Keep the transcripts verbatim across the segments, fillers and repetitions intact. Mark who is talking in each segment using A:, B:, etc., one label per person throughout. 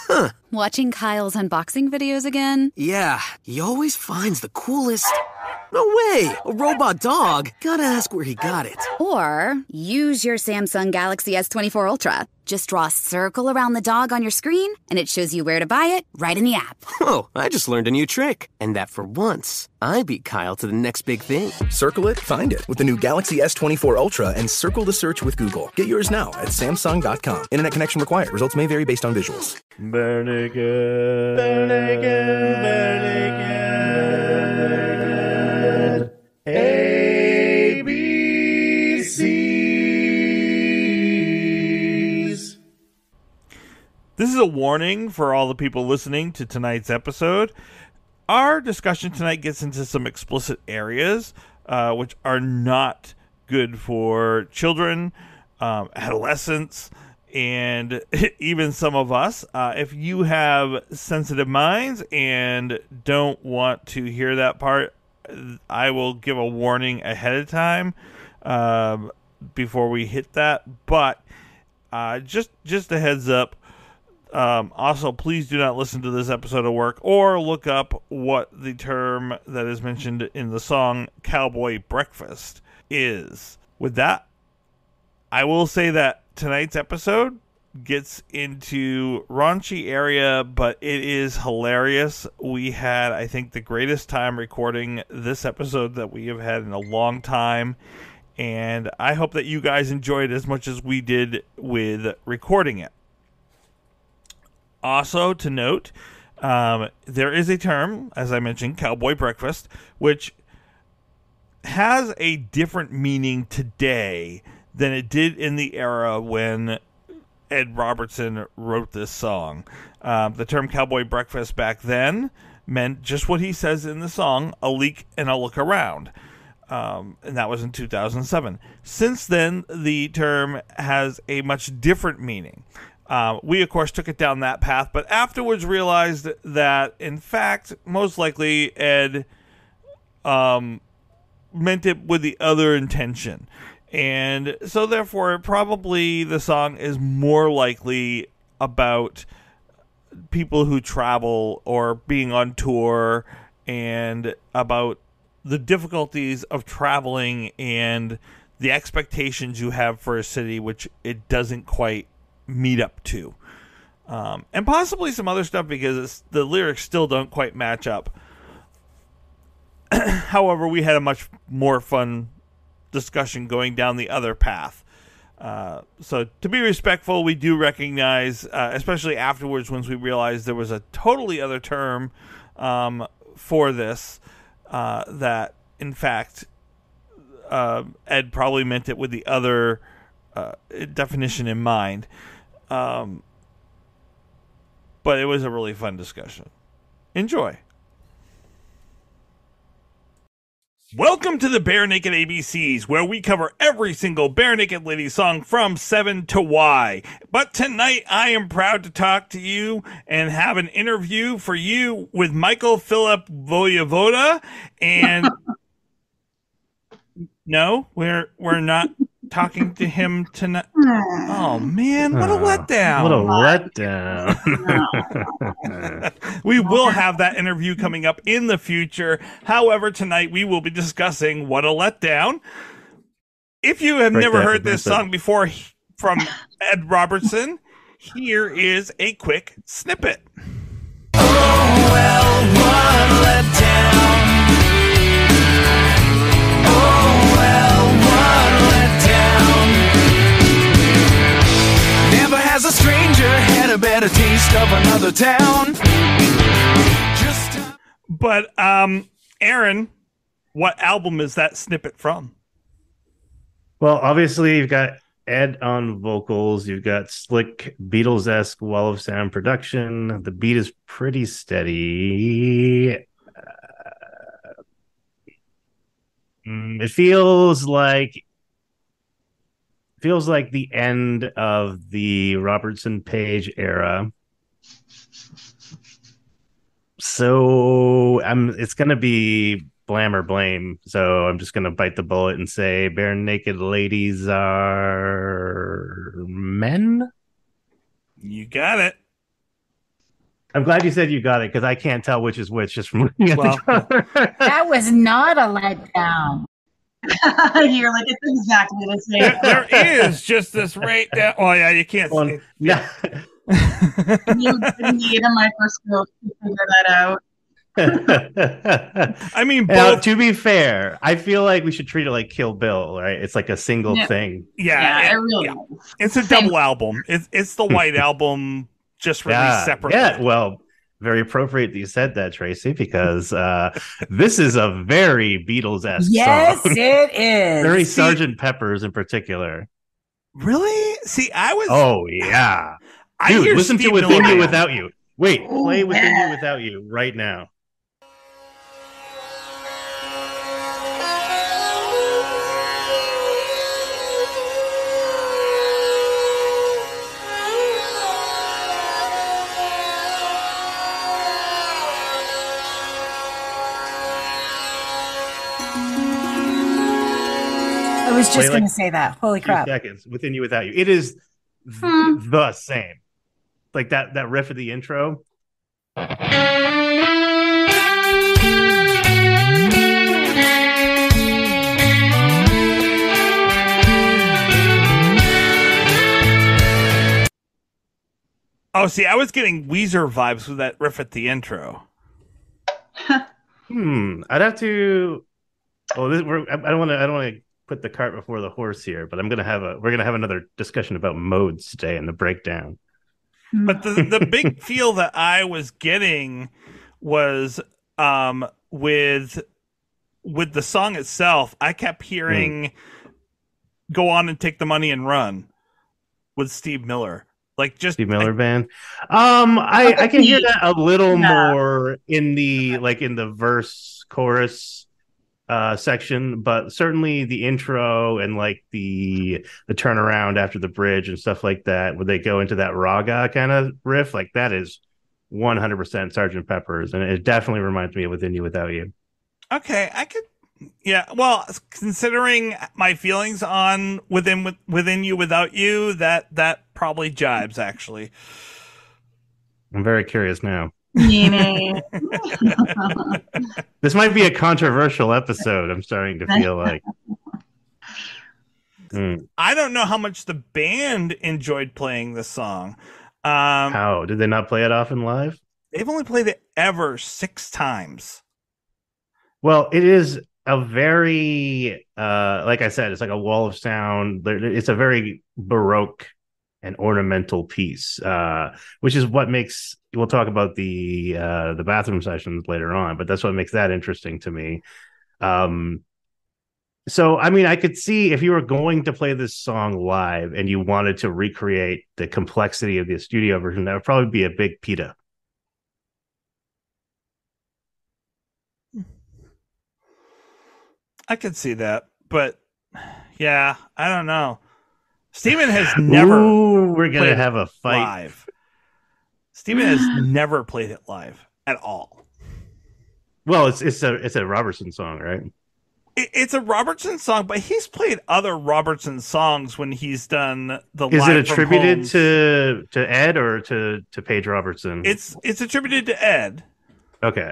A: Huh.
B: Watching Kyle's unboxing videos again?
A: Yeah, he always finds the coolest... No way! A robot dog? Gotta ask where he got it.
B: Or use your Samsung Galaxy S twenty-four Ultra. Just draw a circle around the dog on your screen, and it shows you where to buy it right in the app.
A: Oh, I just learned a new trick. And that for once, I beat Kyle to the next big thing.
C: Circle it, find it with the new Galaxy S twenty-four Ultra and circle the search with Google. Get yours now at Samsung dot com. Internet connection required. Results may vary based on visuals.
D: Bare naked. Bare naked. Bare naked. A B Cs. This is a warning for all the people listening to tonight's episode. Our discussion tonight gets into some explicit areas, uh, which are not good for children, um, adolescents, and even some of us. Uh, if you have sensitive minds and don't want to hear that part, I will give a warning ahead of time um, before we hit that. But uh, just just a heads up. Um, also, please do not listen to this episode of work or look up what the term that is mentioned in the song Cowboy Breakfast is. With that, I will say that tonight's episode gets into raunchy area, but it is hilarious. We had, I think, the greatest time recording this episode that we have had in a long time, and I hope that you guys enjoyed as much as we did with recording it. Also, to note, um, there is a term, as I mentioned, cowboy breakfast, which has a different meaning today than it did in the era when Ed Robertson wrote this song. Um, the term cowboy breakfast back then meant just what he says in the song, a leak and a look around. Um, and that was in two thousand seven. Since then, the term has a much different meaning. Uh, we, of course, took it down that path, but afterwards realized that, in fact, most likely Ed um, meant it with the other intention. And so, therefore, probably the song is more likely about people who travel or being on tour and about the difficulties of traveling and the expectations you have for a city which it doesn't quite meet up to. Um, and possibly some other stuff because it's, the lyrics still don't quite match up. However, we had a much more fun discussion going down the other path. Uh, so to be respectful, we do recognize, uh, especially afterwards once we realized there was a totally other term um, for this, uh, that in fact uh, Ed probably meant it with the other uh, definition in mind. Um, but it was a really fun discussion. Enjoy. Welcome to the Bare Naked A B Cs, where we cover every single Bare Naked Lady song from seven to Y. But tonight, I am proud to talk to you and have an interview for you with Michael Phillip Wojewoda. And no, we're we're not talking to him tonight. Oh man, what a letdown! What a letdown!
E: We will have that interview coming up in the future. However, tonight we will be discussing What a Letdown. If you have
D: Right
E: never
D: there,
E: heard this
D: right there.
E: song before from Ed Robertson, here is a quick snippet.
F: Oh, well, what a letdown. Oh, well, what a letdown. Never has a stranger had a better taste of another town. Just a-
E: But, um, Aaron, what album is that snippet from?
D: Well, obviously, you've got Ed on vocals. You've got slick Beatles-esque wall of sound production. The beat is pretty steady. Uh, mm, it feels like feels like the end of the Robertson Page era. So I'm. It's going to be blam or blame. So I'm just going to bite the bullet and say bare naked ladies are men.
E: You got it.
G: I'm glad you said you got it because I can't tell which is which just from looking at
D: Well,
G: the cover.
H: That was not a letdown.
I: You're like, it's exactly the same.
D: there, there is just this right there. Oh yeah, you can't
G: Well,
D: see it.
G: no.
I: You didn't need a microscope to figure that out.
D: I mean,
G: Now,
D: both.
G: to be fair, I feel like we should treat it like Kill Bill, right? It's like a single
I: Yeah.
G: thing.
D: Yeah,
I: Yeah,
D: it-
I: it really
D: yeah.
I: is.
D: It's a
I: Same.
D: double album. It's it's the White Album just released
G: Yeah,
D: separately.
G: yeah. Well, very appropriate that you said that, Tracy, because uh, this is a very Beatles-esque
H: Yes,
G: song.
H: it is.
G: Very
D: See-
G: Sergeant Pepper's in particular.
D: Really? See, I was.
G: Oh yeah,
D: I
G: dude,
D: hear
G: listen
D: Steve
G: to Within
D: Miller
G: You
D: now.
G: Without You. Wait,
I: Oh,
G: play Within
I: yeah.
G: You Without You right now.
H: I was just
G: Play like
H: going to say that. Holy
G: Two
H: crap.
G: seconds. Within You Without You. It is th-
I: Hmm.
G: the same. Like that that riff of the intro.
D: Oh, see, I was getting Weezer vibes with that riff at the intro.
G: Hmm. I'd have to. Oh, this, we're, I I don't want to. I don't want to put the cart before the horse here, but I'm gonna have a. We're gonna have another discussion about modes today in the breakdown.
D: But the the big feel that I was getting was um with with the song itself. I kept hearing "Go on and take the money and run" with Steve Miller. Like just
G: Steve Miller Band. Um, I I can hear that a little
I: Yeah.
G: more in the like in the verse chorus uh section, but certainly the intro and like the the turnaround after the bridge and stuff like that, where they go into that raga kind of riff, like that is one hundred percent Sergeant Pepper's, and it definitely reminds me of Within You Without You.
D: Okay, I could. Yeah, well, considering my feelings on within with, within you without you, that that probably jibes actually.
G: I'm very curious now.
I: Meaning.
G: This might be a controversial episode. I'm starting to feel like. Hmm.
D: I don't know how much the band enjoyed playing this song. Um,
G: How did they not play it often live?
D: they've only played it ever six times.
G: Well, it is a very, uh, like I said, it's like a wall of sound. There- It's a very Baroque and ornamental piece, uh, which is what makes. We'll talk about the uh, the bathroom sessions later on, but that's what makes that interesting to me. Um, so, I mean, I could see if you were going to play this song live and you wanted to recreate the complexity of the studio version, that would probably be a big pita.
D: I could see that, but yeah, I don't know. Steven has never
G: Ooh, we're gonna
D: played
G: have a fight.
D: live. Steven has never played it live at all.
G: Well, it's it's a it's a Robertson song, right?
D: It, it's a Robertson song, but he's played other Robertson songs when he's done the.
G: Is
D: live
G: it
D: from
G: attributed
D: homes.
G: to to Ed or to to Paige Robertson?
D: It's it's attributed to Ed.
G: Okay.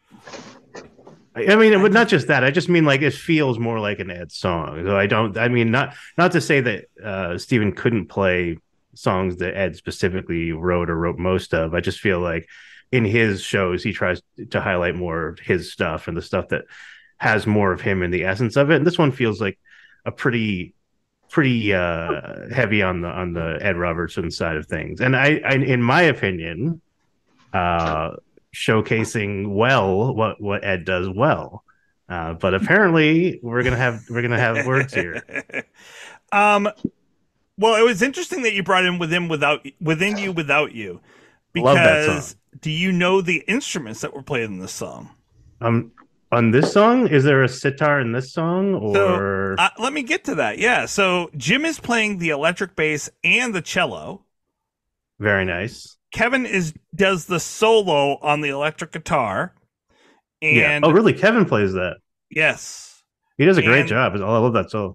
G: I I mean, it would not just that. I just mean like it feels more like an Ed song. So I don't. I mean, not not to say that uh, Stephen couldn't play songs that Ed specifically wrote or wrote most of. I just feel like in his shows he tries to highlight more of his stuff and the stuff that has more of him in the essence of it. And this one feels like a pretty pretty uh, heavy on the on the Ed Robertson side of things. And I, I in my opinion, uh, showcasing well what what Ed does well. Uh, but apparently we're gonna have we're gonna have words here.
D: um, well, it was interesting that you brought in within without within you without you,
G: Love that
D: because
G: song.
D: do you know the instruments that were played in this song?
G: Um, on this song, is there a sitar in this song,
D: So
G: or
D: uh, let me get to that. Yeah, so Jim is playing the electric bass and the cello.
G: very nice?
D: Kevin is does the solo on the electric guitar. And
G: Yeah. Oh, really? Kevin plays that.
D: yes.
G: He does a great
D: And-
G: job. I love that solo.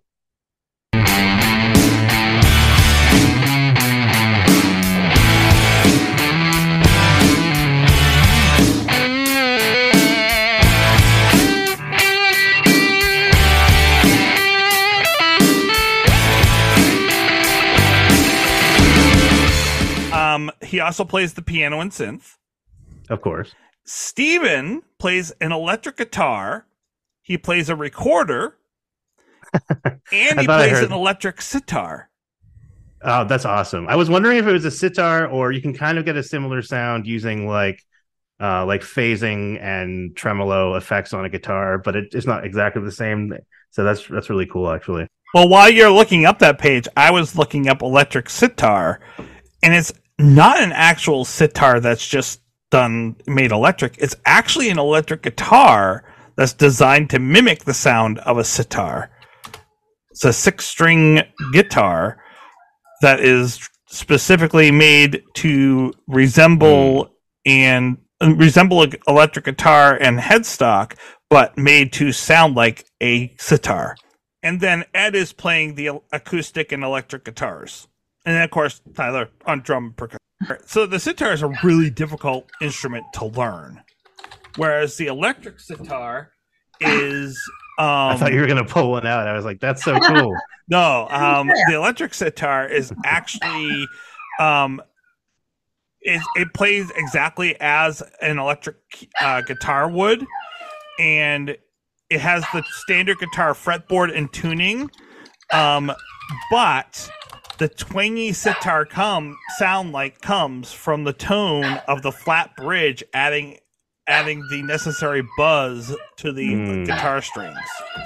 E: he also plays the piano and synth.
G: Of course.
E: Steven plays an electric guitar. He plays a recorder. And
G: I
E: he
G: thought I
E: plays
G: heard-
E: an electric sitar.
G: Oh, that's awesome. I was wondering if it was a sitar, or you can kind of get a similar sound using like uh, like phasing and tremolo effects on a guitar, but it, it's not exactly the same. So that's that's really cool, actually.
E: Well, while you're looking up that page, I was looking up electric sitar, and it's not an actual sitar that's just done made electric. It's actually an electric guitar that's designed to mimic the sound of a sitar. It's a six-string guitar that is specifically made to resemble mm. and uh, resemble an electric guitar and headstock, but made to sound like a sitar. And then Ed is playing the acoustic and electric guitars. And then, of course, Tyler on drum percussion. So the sitar is a really difficult instrument to learn. Whereas the electric sitar is... Um,
G: I thought you were going to pull one out. I was like, that's so cool.
E: No, um, the electric sitar is actually... Um, it, it plays exactly as an electric uh, guitar would. And it has the standard guitar fretboard and tuning. Um, but... the twangy sitar come sound like comes from the tone of the flat bridge, adding adding the necessary buzz to the mm. guitar strings.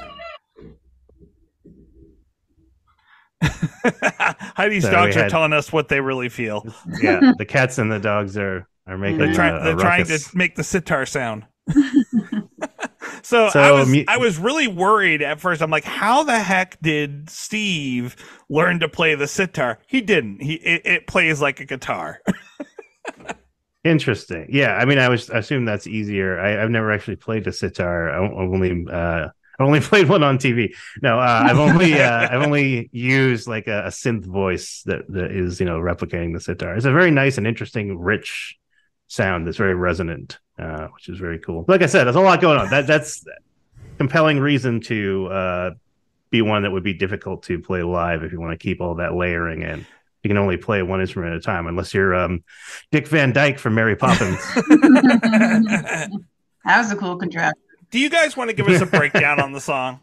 E: Heidi's so dogs are had, telling us what they really feel.
G: Yeah, the cats and the dogs are are making.
E: They're, try,
G: a,
E: they're
G: a
E: trying to make the sitar sound. So, so I was mu- I was really worried at first. I'm like, how the heck did Steve learn to play the sitar? He didn't. He it, it plays like a guitar.
G: Interesting. Yeah, I mean, I was I assume that's easier. I, I've never actually played a sitar. I, I've only uh, I only played one on T V. No, uh, I've only uh, I've only used like a, a synth voice that, that is you know replicating the sitar. It's a very nice and interesting, rich sound that's very resonant. Uh, which is very cool. Like I said, there's a lot going on. That that's compelling reason to uh, be one that would be difficult to play live if you want to keep all that layering in. You can only play one instrument at a time, unless you're um, Dick Van Dyke from Mary Poppins.
I: That was a cool contrast.
E: Do you guys want to give us a breakdown on the song?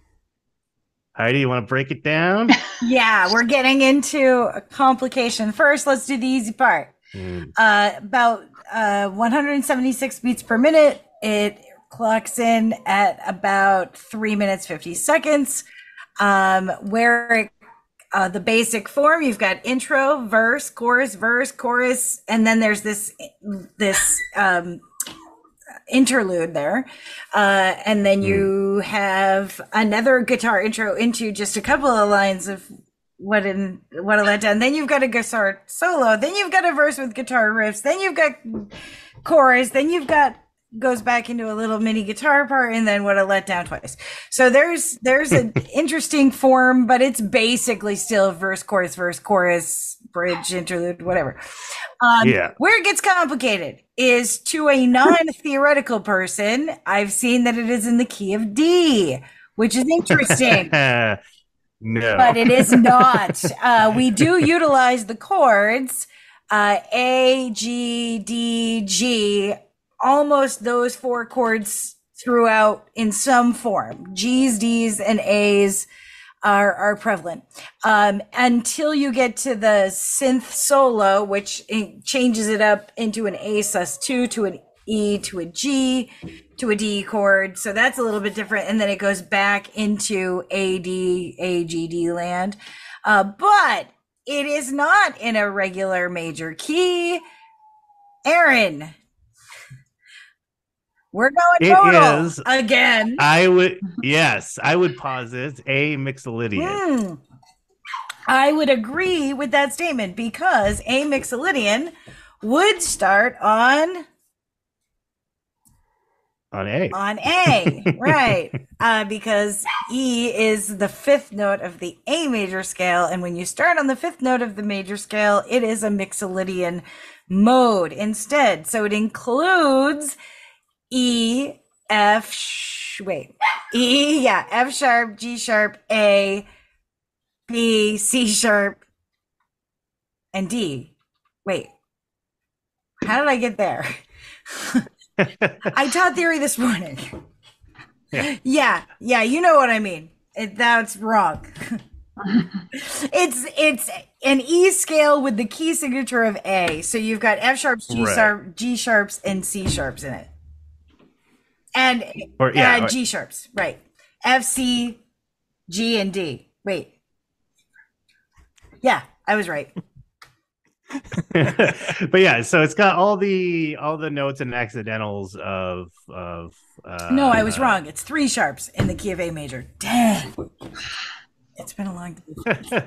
G: Heidi, you want to break it down?
H: Yeah, we're getting into a complication. First, let's do the easy part. Mm. Uh, about uh, one hundred seventy-six beats per minute. It clocks in at about three minutes, fifty seconds. Um, where it, uh, the basic form, you've got intro, verse, chorus, verse, chorus, and then there's this, this, um, interlude there. Uh, and then you mm. have another guitar intro into just a couple of lines of what in what a letdown. Then you've got a guitar solo. Then you've got a verse with guitar riffs. Then you've got chorus. Then you've got goes back into a little mini guitar part, and then what a letdown twice. So there's there's an interesting form, but it's basically still verse, chorus, verse, chorus, bridge, interlude, whatever. Um, yeah. Where it gets complicated is to a non-theoretical person. I've seen that it is in the key of D, which is interesting.
G: No,
H: but it is not. Uh, we do utilize the chords uh, A, G, D, G, almost those four chords throughout in some form. G's, D's, and A's are, are prevalent um, until you get to the synth solo, which it changes it up into an A sus two to an E to a G to a D chord. So that's a little bit different. And then it goes back into A, D, A, G, D land. Uh, but it is not in a regular major key. Aaron, we're going
G: it
H: total
G: is,
H: again.
G: I would, yes, I would posit a mixolydian.
H: Hmm. I would agree with that statement because a mixolydian would start on
G: On A.
H: On A, right. Uh, because E is the fifth note of the A major scale. And when you start on the fifth note of the major scale, it is a mixolydian mode instead. So it includes E, F, sh- wait, E, yeah, F sharp, G sharp, A, B, C sharp, and D. Wait. How did I get there? I taught theory this morning.
G: Yeah.
H: yeah, yeah, you know what I mean. It, that's wrong. it's it's an E scale with the key signature of A. So you've got F sharps, G
G: Right.
H: sharp, G sharps, and C sharps in it, and
G: Or- yeah,
H: uh,
G: or-
H: G sharps, right? F, C, G, and D. Wait, yeah, I was right.
G: But yeah, so it's got all the all the notes and accidentals of of uh
H: No, I was wrong. It's three sharps in the key of A major. Dang. It's been a long time.
G: So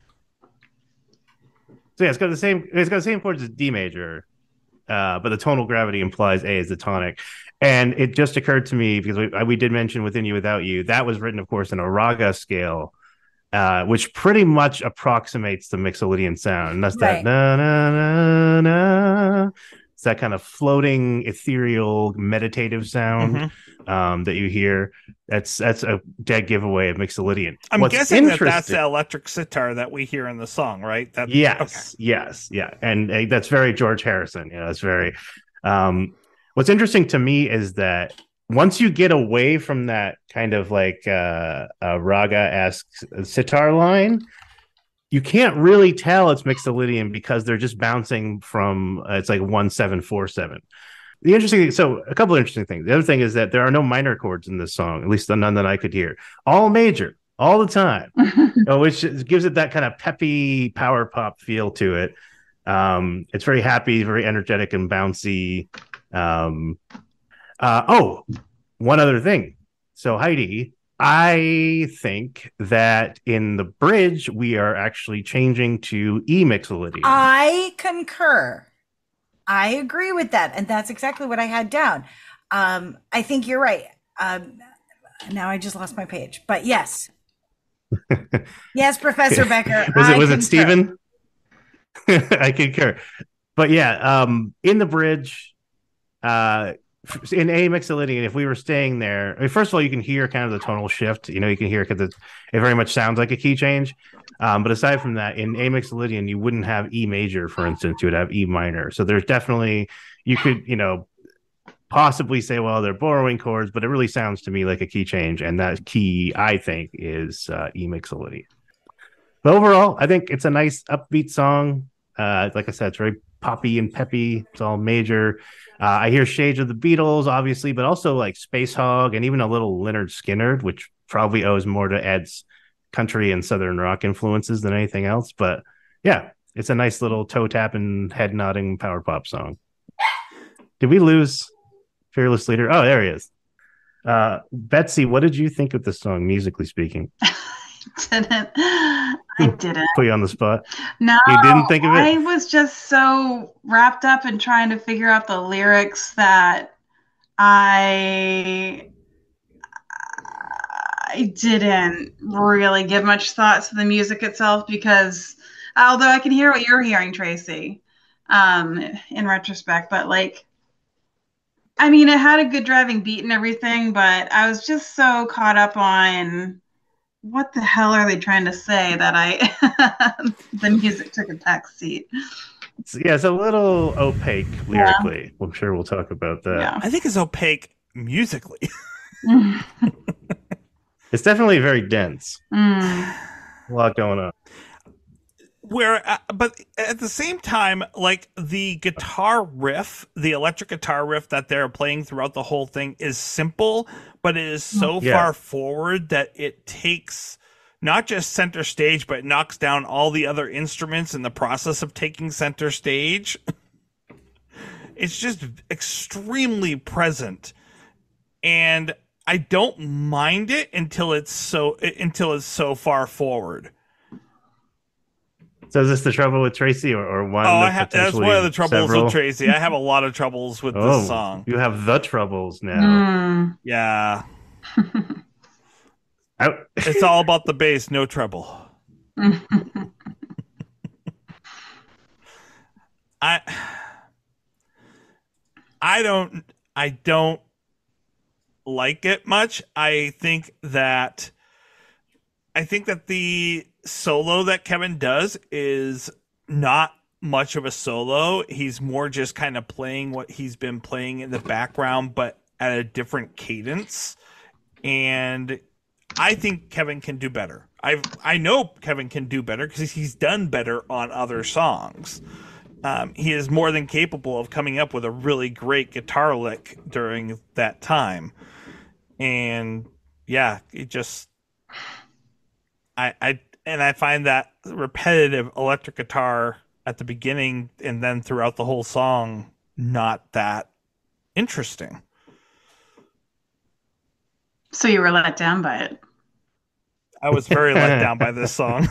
G: yeah, it's got the same it's got the same chords as D major, uh, but the tonal gravity implies A is the tonic. And it just occurred to me because we, we did mention Within You Without You, that was written, of course, in a raga scale, uh, which pretty much approximates the Mixolydian sound. And that's
H: Right.
G: that na na na na. It's that kind of floating, ethereal, meditative sound
D: Mm-hmm.
G: um, that you hear. That's that's a dead giveaway of Mixolydian.
D: I'm
G: What's
D: guessing that that's
G: interesting-
D: the electric sitar that we hear in the song, right? That,
G: Yes, yes, yeah, and uh, that's very George Harrison. You know, it's very. Um, what's interesting to me is that once you get away from that kind of like uh, uh, raga-esque sitar line, you can't really tell it's Mixolydian because they're just bouncing from. Uh, it's like one seven four seven. The interesting, so a couple of interesting things. The other thing is that there are no minor chords in this song, at least none that I could hear. All major, all the time, uh, which gives it that kind of peppy power pop feel to it. Um, it's very happy, very energetic and bouncy. Um, uh, oh, one other thing. So Heidi, I think that in the bridge we are actually changing to E Mixolydian.
H: I concur. I agree with that. And that's exactly what I had down. Um, I think you're right. Um, now I just lost my page. But yes. Yes, Professor Becker.
G: was it
H: I
G: was
H: concur.
G: it Stephen? I concur. But yeah, um, in the bridge, uh, in A Mixolydian, if we were staying there, I mean, first of all, you can hear kind of the tonal shift. You know, you can hear because it, it very much sounds like a key change. Um, but aside from that, in A Mixolydian, you wouldn't have E major, for instance. You would have E minor. So there's definitely, you could, you know, possibly say, well, they're borrowing chords, but it really sounds to me like a key change. And that key, I think, is uh, E Mixolydian. But overall, I think it's a nice upbeat song. Uh, like I said, it's very poppy and peppy. It's all major. Uh, I hear shades of the Beatles, obviously, but also like Space Hog and even a little Leonard Skinner, which probably owes more to Ed's country and southern rock influences than anything else. But yeah, it's a nice little toe tapping, head nodding power pop song. Did we lose Fearless Leader? Oh, there he is. Uh, Betsy, what did you think of the song, musically speaking?
I: didn't. I didn't.
G: Put you on the spot.
I: No,
G: You didn't think of it?
I: I was just so wrapped up in trying to figure out the lyrics that I I didn't really give much thought to the music itself because although I can hear what you're hearing, Tracy, um, in retrospect, but like I mean, it had a good driving beat and everything, but I was just so caught up on what the hell are they trying to say that I the music took a back seat.
G: It's, yeah, it's a little opaque lyrically. Yeah. I'm sure we'll talk about that.
I: Yeah.
D: I think it's opaque musically.
G: It's definitely very dense.
I: Mm.
G: A lot going on.
D: Where, uh, but at the same time, like the guitar riff, the electric guitar riff that they're playing throughout the whole thing is simple, but it is so
G: Yeah.
D: far forward that it takes not just center stage, but knocks down all the other instruments in the process of taking center stage. It's just extremely present, and I don't mind it until it's so until it's so far forward.
G: So is this the trouble with Tracy, or, or one?
D: Oh,
G: of
D: I ha- that's one of the troubles
G: several?
D: with Tracy. I have a lot of troubles with
G: Oh,
D: this song.
G: you have the troubles now.
I: Mm.
D: Yeah,
G: I-
D: it's all about the bass, no treble. I, I don't, I don't like it much. I think that, I think that the solo that Kevin does is not much of a solo. He's more just kind of playing what he's been playing in the background, but at a different cadence. And I think Kevin can do better. I I know Kevin can do better because he's done better on other songs. Um, he is more than capable of coming up with a really great guitar lick during that time. And yeah, it just, I, I, and I find that repetitive electric guitar at the beginning and then throughout the whole song not that interesting.
I: So you were let down by it.
D: I was very let down by this song.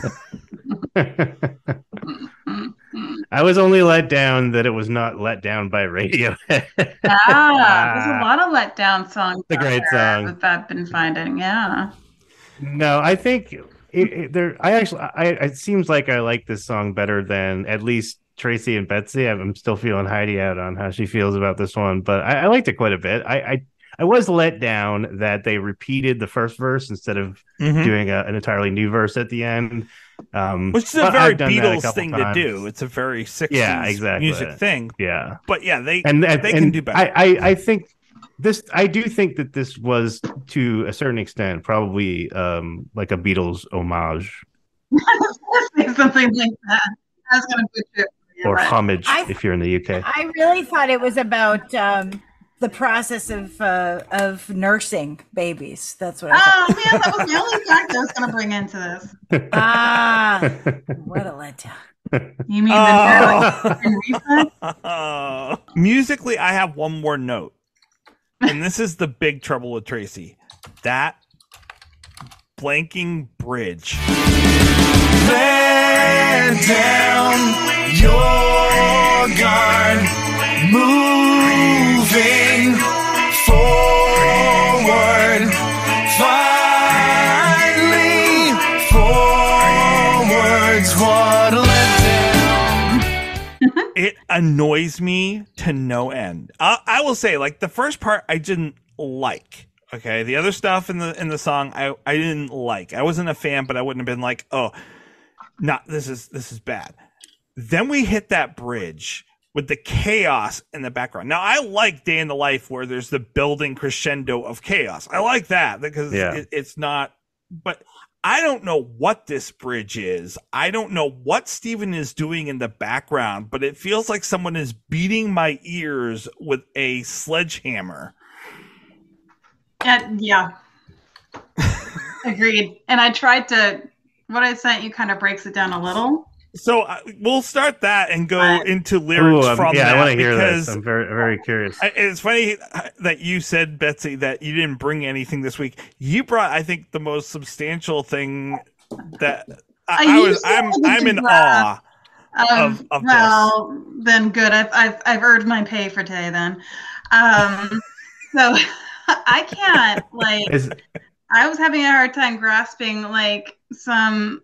G: I was only let down that it was not let down by Radiohead.
I: Ah, there's a lot of let down songs.
G: It's a great song
I: that I've been finding. Yeah.
G: No, I think it, it, there. I actually, I it seems like I like this song better than at least Tracy and Betsy. I'm still feeling Heidi out on how she feels about this one, but I, I liked it quite a bit. I, I I was let down that they repeated the first verse instead of mm-hmm. doing a, an entirely new verse at the end. Um,
D: Which is a very Beatles a thing times. to do. It's a very sixties
G: yeah, exactly.
D: music thing.
G: Yeah.
D: But yeah, they
G: and,
D: and, they
G: and
D: can do better.
G: I, I, I think this I do think that this was to a certain extent probably um, like a Beatles homage.
I: Something like that. I was gonna put it
G: or homage I, if you're in the U K.
H: I really thought it was about um, the process of uh, of nursing babies. That's what I thought.
I: Oh man, that was the only fact I was going to bring into this.
H: Ah, what a letdown.
I: You mean the
D: uh, musically, I have one more note, and this is the big trouble with Tracy. That blanking bridge.
F: Let down your guard, moving forward, finally forwards, what let down.
D: It annoys me to no end. I, I will say, like, the first part I didn't like. Okay, the other stuff in the in the song I, I didn't like. I wasn't a fan, but I wouldn't have been like, oh, not this is this is bad. Then we hit that bridge with the chaos in the background. Now I like Day in the Life where there's the building crescendo of chaos. I like that because
G: yeah.
D: it, it's not. But I don't know what this bridge is. I don't know what Steven is doing in the background, but it feels like someone is beating my ears with a sledgehammer.
I: Uh, yeah. Agreed. And I tried to, what I sent you kind of breaks it down a little.
D: So uh, we'll start that and go uh, into lyrics
G: ooh,
D: from
G: yeah,
D: that.
G: I want to hear
D: because
G: this. I'm very, very curious.
D: I, it's funny that you said, Betsy, that you didn't bring anything this week. You brought, I think, the most substantial thing that I, I, I was. I'm, I'm in awe
I: um,
D: of, of
I: well,
D: this.
I: Then good. I've, I've, I've earned my pay for today. Then, um, so. I can't, like, Is, I was having a hard time grasping, like, some,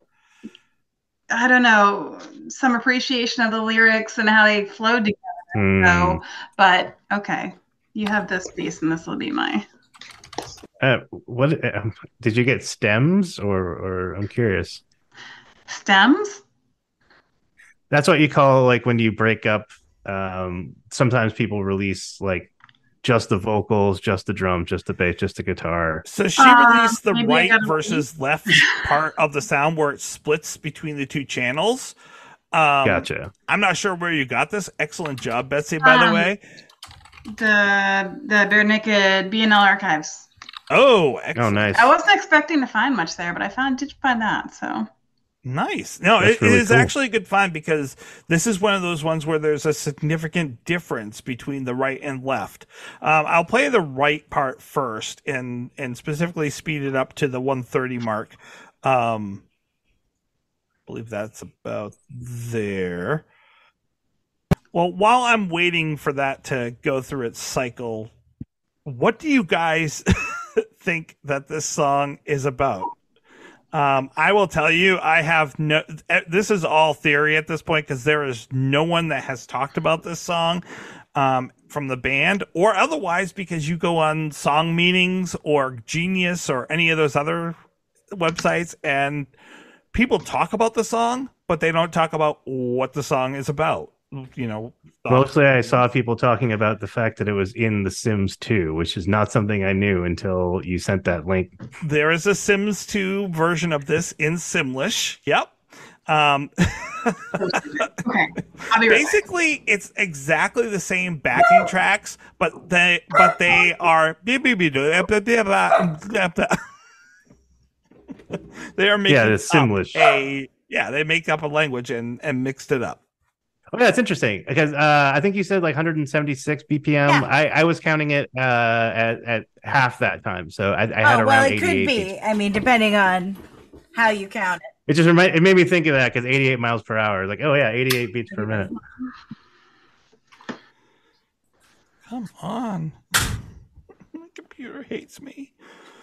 I: I don't know, some appreciation of the lyrics and how they flowed together.
G: Hmm.
I: So, but, okay, you have this piece, and this will be my.
G: Uh, what, uh, did you get stems, or, or, I'm curious.
I: Stems?
G: That's what you call, like, when you break up, um, sometimes people release, like, just the vocals, just the drums, just the bass, just the guitar.
D: So she released uh, the right versus left part of the sound where it splits between the two channels. Um,
G: gotcha.
D: I'm not sure where you got this. Excellent job, Betsy, by um, the way.
I: The the Bare Naked B and L archives.
D: Oh, excellent.
G: Oh, nice.
I: I wasn't expecting to find much there, but I found did find that, so.
D: Nice. No, it, really it is cool. Actually a good find because this is one of those ones where there's a significant difference between the right and left. Um, I'll play the right part first and, and specifically speed it up to the one thirty mark. Um, I believe that's about there. Well, while I'm waiting for that to go through its cycle, what do you guys think that this song is about? Um, I will tell you, I have no, this is all theory at this point because there is no one that has talked about this song um, from the band or otherwise because you go on Song Meanings or Genius or any of those other websites and people talk about the song, but they don't talk about what the song is about. You know,
G: mostly I saw people talking about the fact that it was in The Sims two, which is not something I knew until you sent that link.
D: There is a Sims two version of this in Simlish. Yep. Um,
I: okay. I'll be right
D: basically, back. It's exactly the same backing tracks, but they but they are they are making
G: yeah, it's Simlish.
D: a yeah they make up a language and and mixed it up.
G: Oh, yeah, that's interesting because uh, I think you said like one hundred seventy-six B P M. Yeah. I, I was counting it uh, at at half that time, so I, I had
H: oh,
G: around
H: well, it
G: eighty-eight.
H: Could be. I mean, depending on how you count it.
G: It just remind, it made me think of that because eighty-eight miles per hour. Like, oh yeah, eighty-eight beats per minute.
D: Come on, my computer hates me.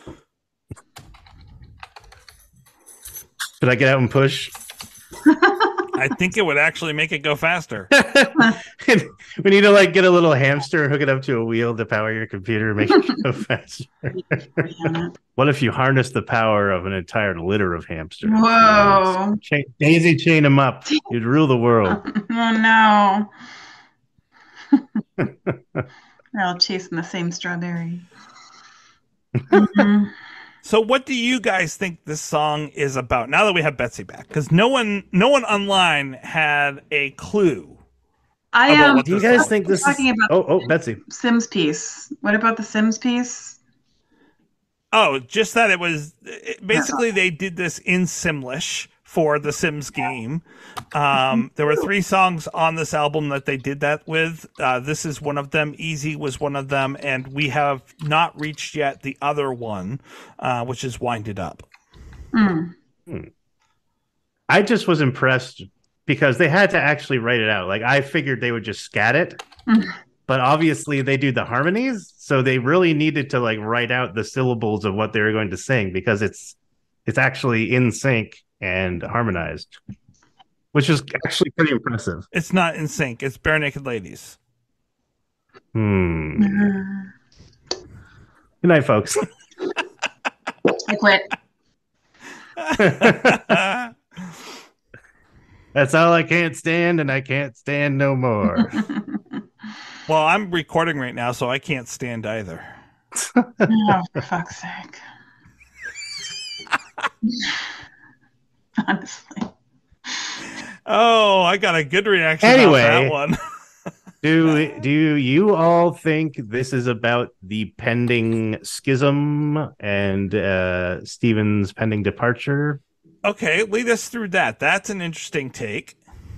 G: Should I get out and push?
D: I think it would actually make it go faster.
G: We need to like get a little hamster, hook it up to a wheel to power your computer, make it go faster. What if you harness the power of an entire litter of hamsters?
I: Whoa!
G: Chain, daisy chain them up. You'd rule the world.
I: Oh no! They're all chasing the same strawberry. Mm-hmm.
D: So what do you guys think this song is about now that we have Betsy back? Because no one no one online had a clue.
I: I am. Um,
G: do you guys think this
I: talking
G: is
I: about
G: oh oh Betsy
I: Sims piece? What about the Sims piece?
D: Oh, just that it was it, basically they did this in Simlish for the Sims game. Um, there were three songs on this album that they did that with. Uh, this is one of them. Easy was one of them. And we have not reached yet the other one, uh, which is Wind It Up.
I: Mm.
G: Hmm. I just was impressed because they had to actually write it out. Like I figured they would just scat it,
I: mm.
G: but obviously they do the harmonies. So they really needed to like write out the syllables of what they were going to sing because it's, it's actually in sync and harmonized, which is actually pretty impressive.
D: It's not in sync. It's Bare Naked Ladies.
G: Hmm.
I: Mm-hmm.
G: Good night, folks.
I: I quit.
G: That's all I can't stand, and I can't stand no more.
D: Well, I'm recording right now, so I can't stand either.
I: Oh, for fuck's sake. Honestly.
D: Oh, I got a good reaction
G: anyway,
D: on that one.
G: do do you all think this is about the pending schism and uh, Steven's pending departure?
D: Okay, lead us through that. That's an interesting take.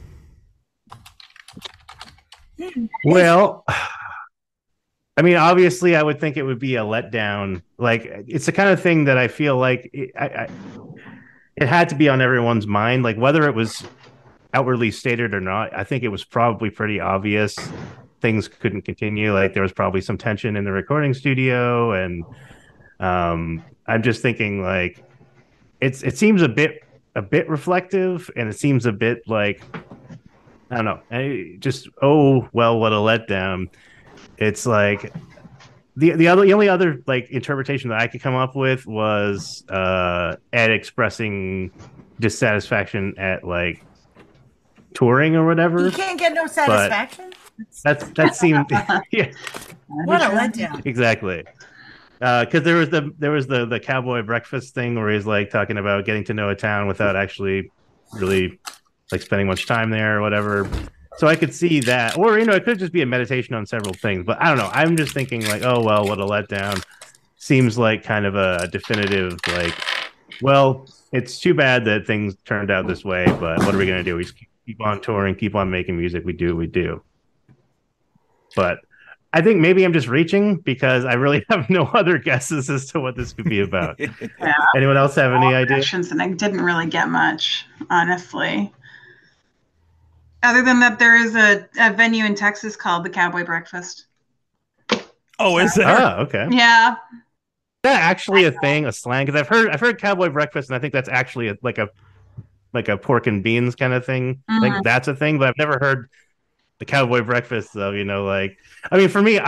G: Well, I mean, obviously, I would think it would be a letdown. Like, it's the kind of thing that I feel like it, I, I, it had to be on everyone's mind. Like, whether it was outwardly stated or not, I think it was probably pretty obvious things couldn't continue. Like, there was probably some tension in the recording studio, and um, I'm just thinking, like, it's it seems a bit a bit reflective, and it seems a bit like, I don't know, I just oh well, what a letdown. It's like the the other the only other like interpretation that I could come up with was uh, Ed expressing dissatisfaction at like touring or whatever.
H: You can't get no satisfaction.
G: That's that seemed yeah.
H: What a letdown.
G: Exactly. Because uh, there was the there was the the cowboy breakfast thing where he's like talking about getting to know a town without actually really like spending much time there or whatever. So I could see that, or you know, it could just be a meditation on several things. But I don't know. I'm just thinking like, oh well, what a letdown. Seems like kind of a definitive like, well, it's too bad that things turned out this way, but what are we gonna do? We just keep on touring, keep on making music. We do what we do. But I think maybe I'm just reaching because I really have no other guesses as to what this could be about.
I: Yeah,
G: anyone else have any ideas?
I: And I didn't really get much, honestly. Other than that, there is a, a venue in Texas called the Cowboy Breakfast.
D: Oh, is there?
G: Oh, okay.
I: Yeah.
G: Is that actually a thing, a slang? Because I've heard I've heard cowboy breakfast, and I think that's actually a, like a like a pork and beans kind of thing.
I: Mm-hmm.
G: Like that's a thing, but I've never heard the cowboy breakfast though. You know, like I mean, for me, I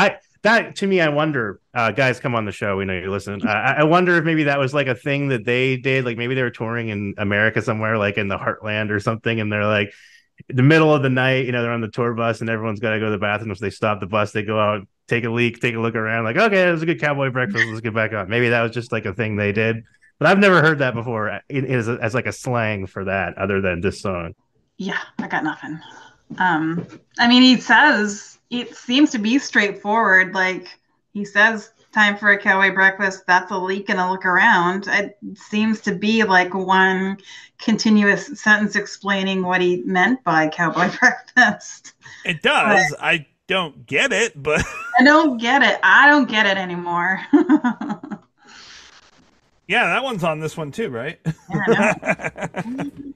G: that to me, I wonder, uh, guys, come on the show. We know you listen. Uh, I I wonder if maybe that was like a thing that they did. Like maybe they were touring in America somewhere, like in the Heartland or something, and they're like in the middle of the night, you know, they're on the tour bus and everyone's got to go to the bathroom. So they stop the bus, they go out, take a leak, take a look around, like, okay, it was a good cowboy breakfast. Let's get back on. Maybe that was just like a thing they did, but I've never heard that before as, as like a slang for that other than this song.
I: Yeah, I got nothing. Um, I mean, he says, it seems to be straightforward. Like, he says, time for a cowboy breakfast. That's a leak and a look around. It seems to be like one continuous sentence explaining what he meant by cowboy breakfast.
D: It does.
I: But
D: I don't get it, but
I: I don't get it. I don't get it anymore.
D: yeah, that one's on this one too, right?
I: Yeah,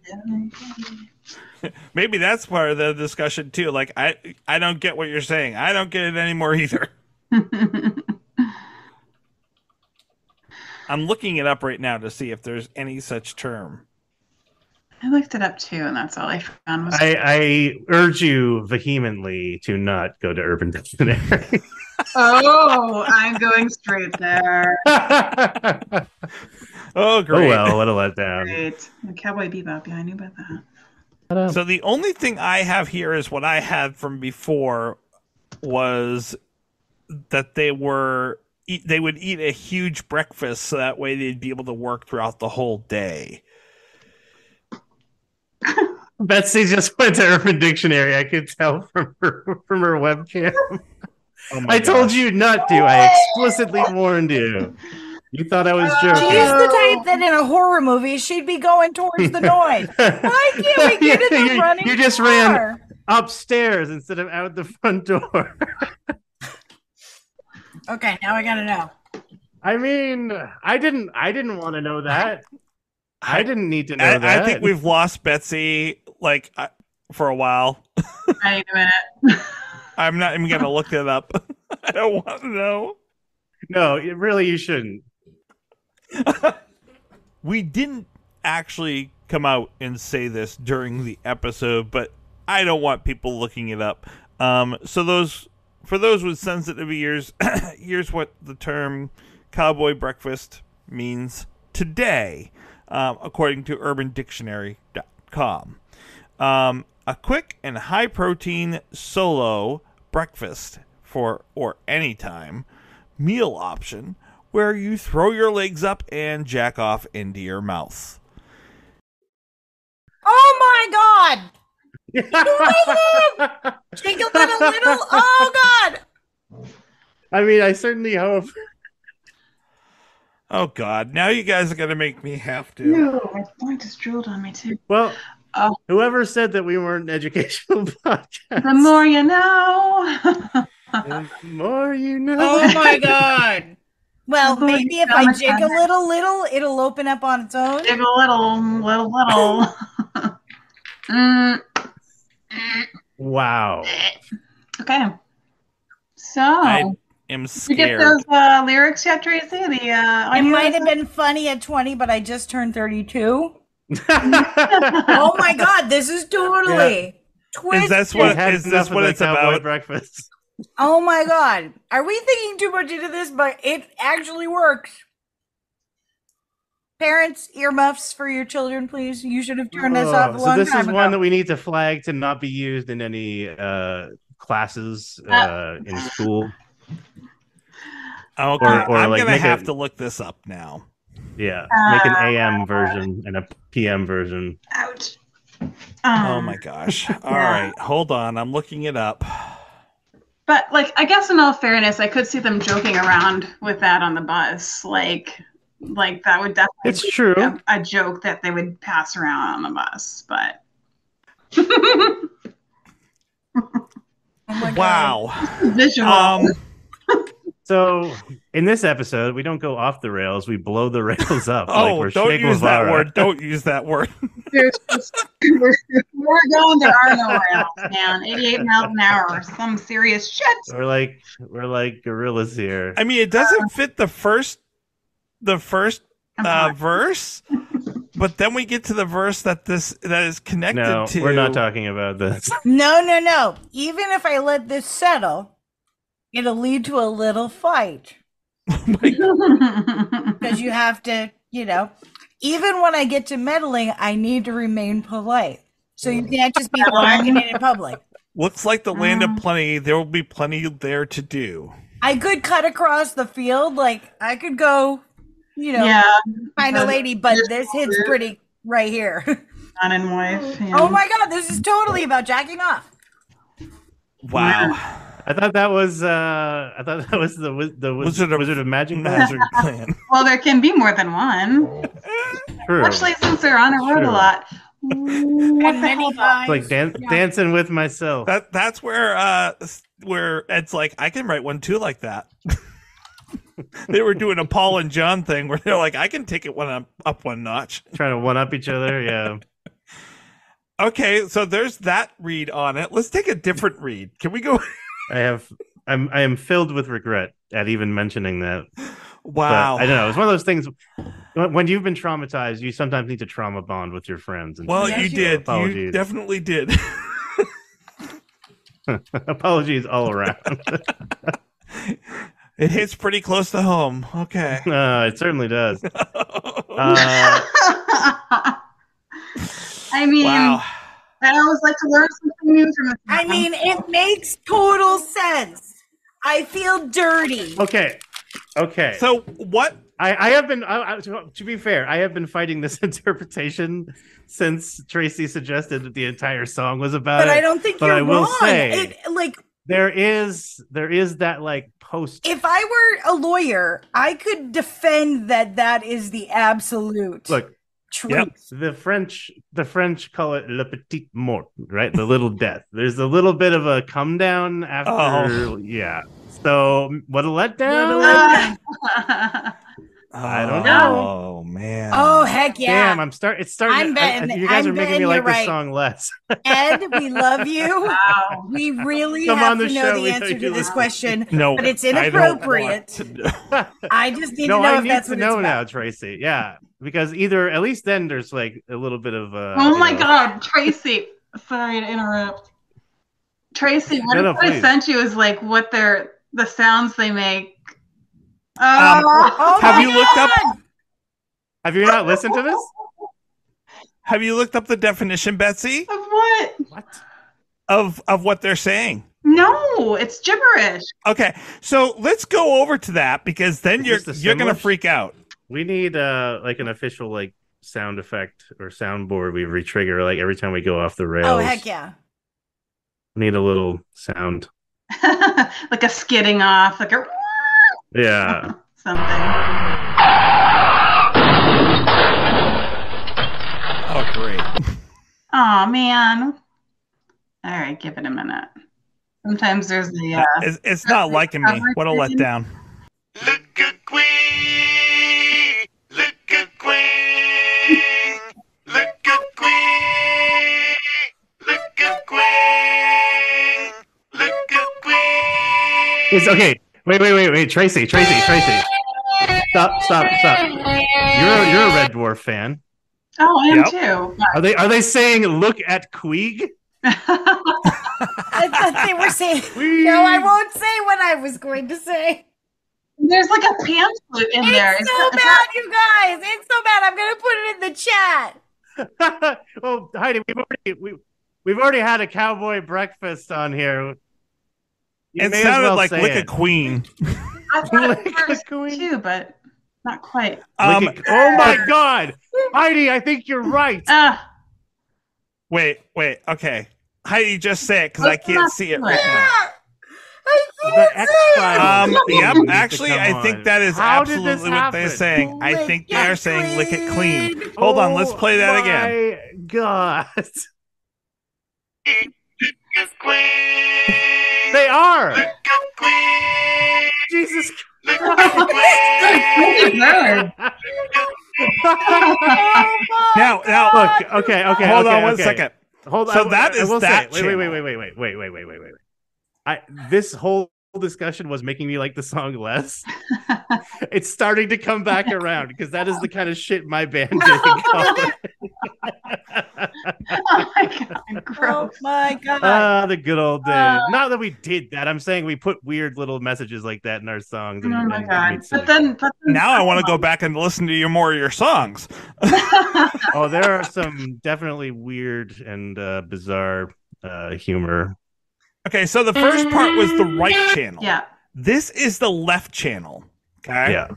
D: Maybe that's part of the discussion too. Like, I, I don't get what you're saying. I don't get it anymore either. I'm looking it up right now to see if there's any such term.
I: I looked it up too, and that's all I found. Was
G: I, I urge you vehemently to not go to Urban Dictionary.
I: Oh, I'm going straight there.
D: Oh, great.
G: Oh, well, what a letdown.
I: Great. Cowboy Bebop, yeah, I knew about that.
D: So the only thing I have here is what I had from before was that they were they would eat a huge breakfast so that way they'd be able to work throughout the whole day.
G: Betsy just went to Urban Dictionary. I could tell from her from her webcam.
D: Oh my
G: I told
D: gosh.
G: you not to. I explicitly warned you. You thought I was joking.
H: She's the type that in a horror movie she'd be going towards the noise. Why can't we get in the
G: you,
H: running
G: you just
H: car?
G: ran upstairs instead of out the front door.
H: Okay, now I gotta know.
G: I mean, I didn't. I didn't want to know that. I didn't need to know
D: I,
G: that.
D: I think we've lost Betsy like uh, for a while.
I: I need a minute.
D: I'm not even gonna look it up. I don't want to know.
G: No, it, really, you shouldn't.
D: We didn't actually come out and say this during the episode, but I don't want people looking it up. Um, so those for those with sensitive ears, here's what the term cowboy breakfast means today, um, according to urban dictionary dot com. Um, a quick and high protein solo breakfast for or anytime meal option where you throw your legs up and jack off into your mouth.
H: Oh my God! Shake a little, little. Oh God!
G: I mean, I certainly hope.
D: Oh God! Now you guys are gonna make me have to.
I: No, my point just drilled on me too.
G: Well,
I: Oh.
G: whoever said that we weren't an educational podcast?
I: The more you know.
G: The more you know.
H: Oh my God! Well,
I: Holy
H: maybe if
I: cow,
H: I
I: my
H: jig a
I: God.
H: little, little, it'll open up on its own.
I: Dig a little, little, little. mm.
G: Wow.
I: Okay. So,
D: I am
I: did you get
D: scared.
I: those uh, lyrics yet, Tracy? The uh,
H: It
I: audio?
H: might have been funny at twenty, but I just turned thirty-two. Oh my God! This is totally twisted.
D: Is that what?
G: Had
D: Is
G: enough
D: this
G: of
D: what
G: the
D: it's
G: cowboy
D: about?
G: breakfast.
H: Oh my God! Are we thinking too much into this? But it actually works. Parents, earmuffs for your children, please. You should have turned this off a
G: Oh,
H: long
G: so this
H: time
G: is
H: ago.
G: one that we need to flag to not be used in any uh, classes uh, in school.
D: Okay,
G: Or- or
D: I'm
G: like
D: gonna
G: make
D: have
G: a-
D: to look this up now.
G: Yeah, make an A M version and a P M version.
I: Ouch.
D: Oh
I: Um,
D: my gosh! All right, hold on. I'm looking it up.
I: But, like, I guess in all fairness, I could see them joking around with that on the bus. Like, like that would definitely
G: It's
I: be
G: true.
I: a, a joke that they would pass around on the bus. But
D: Wow.
I: visual.
D: Um,
G: So in this episode, we don't go off the rails; we blow the rails up. like
D: oh,
G: we're
D: don't
G: Che
D: use that
G: Guevara.
D: word. Don't use that word.
I: There's just, we're, we're going, there are no rails, man. eighty-eight miles an hour. Some serious shit.
G: We're like we're like gorillas here.
D: I mean, it doesn't fit the first, the first uh,
I: Uh-huh.
D: verse, but then we get to the verse that this that is connected
G: No,
D: to.
G: we're not talking about this.
H: No, no, no. Even if I let this settle, it'll lead to a little fight. Because you have to, you know, even when I get to meddling, I need to remain polite. So you can't just be barking in public.
D: Looks like the land of plenty. There will be plenty there to do.
H: I could cut across the field. Like, I could go, you know,
I: Yeah.
H: find a lady, but this hits pretty right here.
I: Man and wife. Yeah.
H: Oh my God, this is totally about jacking off.
D: Wow.
G: I thought that was uh I thought that was the wiz- the wiz-
D: Wizard of-
G: Wizard of Magic.
D: Magic plan.
I: Well, there can be more than one.
G: True.
I: Especially since they're on a road
G: True.
I: a lot. What
H: And
I: the
H: many
I: hell?
H: guys.
G: It's like dan-
H: Yeah.
G: dancing with myself.
D: That that's where uh where it's like I can write one too like that. They were doing a Paul and John thing where they're like, I can take it one up, up one notch.
G: Trying to one up each other. Yeah.
D: Okay, so there's that read on it. Let's take a different read. Can we go?
G: I have I'm I am filled with regret at even mentioning that.
D: Wow.
G: But I don't know. It's one of those things when when you've been traumatized, you sometimes need to trauma bond with your friends. And
D: Well,
H: Yes,
D: you
H: you-
D: did. You
G: Apologies.
D: definitely did.
G: apologies all around.
D: It hits pretty close to home. Okay.
G: Uh, it certainly does. Uh,
I: I mean,
D: Wow.
I: I always like to learn something new from it.
H: I mean, it makes total sense. I feel dirty.
G: okay. Okay.
D: So what?
G: I, I have been, I, I, to, to be fair, I have been fighting this interpretation since Tracy suggested that the entire song was about
H: But
G: it.
H: I don't think
G: but
H: you're
G: I will
H: wrong.
G: say,
H: It, like,
G: there is, there is that like post.
H: if I were a lawyer, I could defend that that is the absolute
G: Look,
H: truth.
D: Yep.
G: the French, the French call it le petit mort, right? The little death. There's a little bit of a come down after,
D: Oh.
G: yeah. So what a letdown!
H: What a letdown.
G: I don't know.
D: Oh man.
H: Oh, heck yeah.
G: Damn, I'm start. It's starting.
H: I'm
G: to- I-
H: betting-
G: you guys
H: I'm
G: are making
H: betting
G: me like
H: you're
G: this
H: right.
G: song less.
H: Ed, we love you.
I: Wow.
H: We really
G: Come
H: have
G: on the
H: to know
G: show,
H: the
G: we know
H: answer
G: you
H: to this
G: listen.
H: question.
D: No,
H: but it's
D: I don't
H: inappropriate.
D: want to know.
H: I just need
G: no,
H: to know
G: I
H: if
G: need
H: that's
G: to
H: what
G: know
H: it's
G: now,
H: about.
G: Tracy. Yeah, because either at least then there's like a little bit of. Uh,
I: Oh
G: you
I: my
G: know-
I: God, Tracy. Sorry to interrupt. Tracy, what
G: No, no,
I: if what I
G: please.
I: sent you is like what they're the sounds they make.
D: Um,
I: Oh,
D: have
H: my
D: you looked up?
H: God!
G: Have you not listened to this?
D: Have you looked up the definition, Betsy,
I: of what?
G: What?
D: of of what they're saying?
I: No, it's gibberish.
D: Okay, so let's go over to that because then
G: Is
D: you're
G: this the
D: you're gonna
G: Simlish?
D: freak out.
G: We need uh like an official like sound effect or soundboard we retrigger like every time we go off the rails.
H: Oh, heck yeah.
G: We need a little sound.
I: Like a skidding off, like a
G: Yeah.
I: something.
D: Oh, great.
I: Oh man. All right, give it a minute. Sometimes there's the uh,
D: It's, it's not liking me. What a letdown.
F: Look a queen, look a queen, look a queen, look a queen, look a queen.
G: It's okay. Wait, wait, wait, wait. Tracy, Tracy, Tracy. Stop, stop, stop. You're a, you're a Red Dwarf fan.
I: Oh, I am
D: Yep.
I: too.
G: Are they are they saying look at Queeg?
H: I thought they were saying,
G: Queeg.
H: no, I won't say what I was going to say.
I: There's like a pan flute in there.
H: It's
I: Is
H: so
I: that- is
H: bad, you guys. It's so bad. I'm going to put it in the chat.
G: Oh, Heidi, we've already we, we've already had a cowboy breakfast on here. You
D: It
G: may as
D: sounded
G: well
D: like
G: say
D: lick a
G: it.
D: queen.
I: I thought
G: Lick
I: it
G: a
I: was
G: queen.
I: too, but not quite.
D: Um,
G: Lick a- oh my God, Heidi, I think you're right.
I: Ah,
D: wait, wait. Okay, Heidi, just say it because I
I: Let's
D: can't
I: not
D: see it
I: do
D: right
I: it.
D: now.
H: I
G: The
H: can't
G: X
H: say
G: Files.
D: Um,
H: it.
D: yep.
G: needs to
D: Actually,
G: come
D: I think
G: on.
D: that is
G: How did this
D: absolutely what they're
G: happen?
D: saying. I
H: Lick
D: think
H: it
D: they're saying lick it clean.
H: clean.
D: Hold on, let's
G: Oh
D: play that again.
G: My God,
F: Look a queen,
G: they are.
F: look a queen,
G: Jesus
F: look a queen.
I: nerd.
D: Now, now,
G: Look, okay, okay.
D: hold
G: okay,
D: on one
G: okay.
D: second.
G: Hold on.
D: So
G: I-
D: that
G: I
D: is
G: will
D: that
G: say, wait, wait,
D: channel.
G: wait, wait, wait, wait, wait, wait, wait, wait, wait. I this whole discussion was making me like the song less. It's starting to come back around because that is the kind of shit my band did. in college.
I: Oh my god,
H: Oh
I: gross.
H: my god.
G: Ah, the good old days.
I: Uh,
G: Not that we did that. I'm saying we put weird little messages like that in our songs.
I: Oh
G: And,
I: my
G: and
I: god.
G: made silly
I: But then, but then
D: Now I want to go back and listen to your more of your songs.
G: Oh, there are some definitely weird and uh, bizarre uh, humor.
D: Okay, so the first part was the right channel.
I: Yeah.
D: This is the left channel. Okay.
G: Yeah.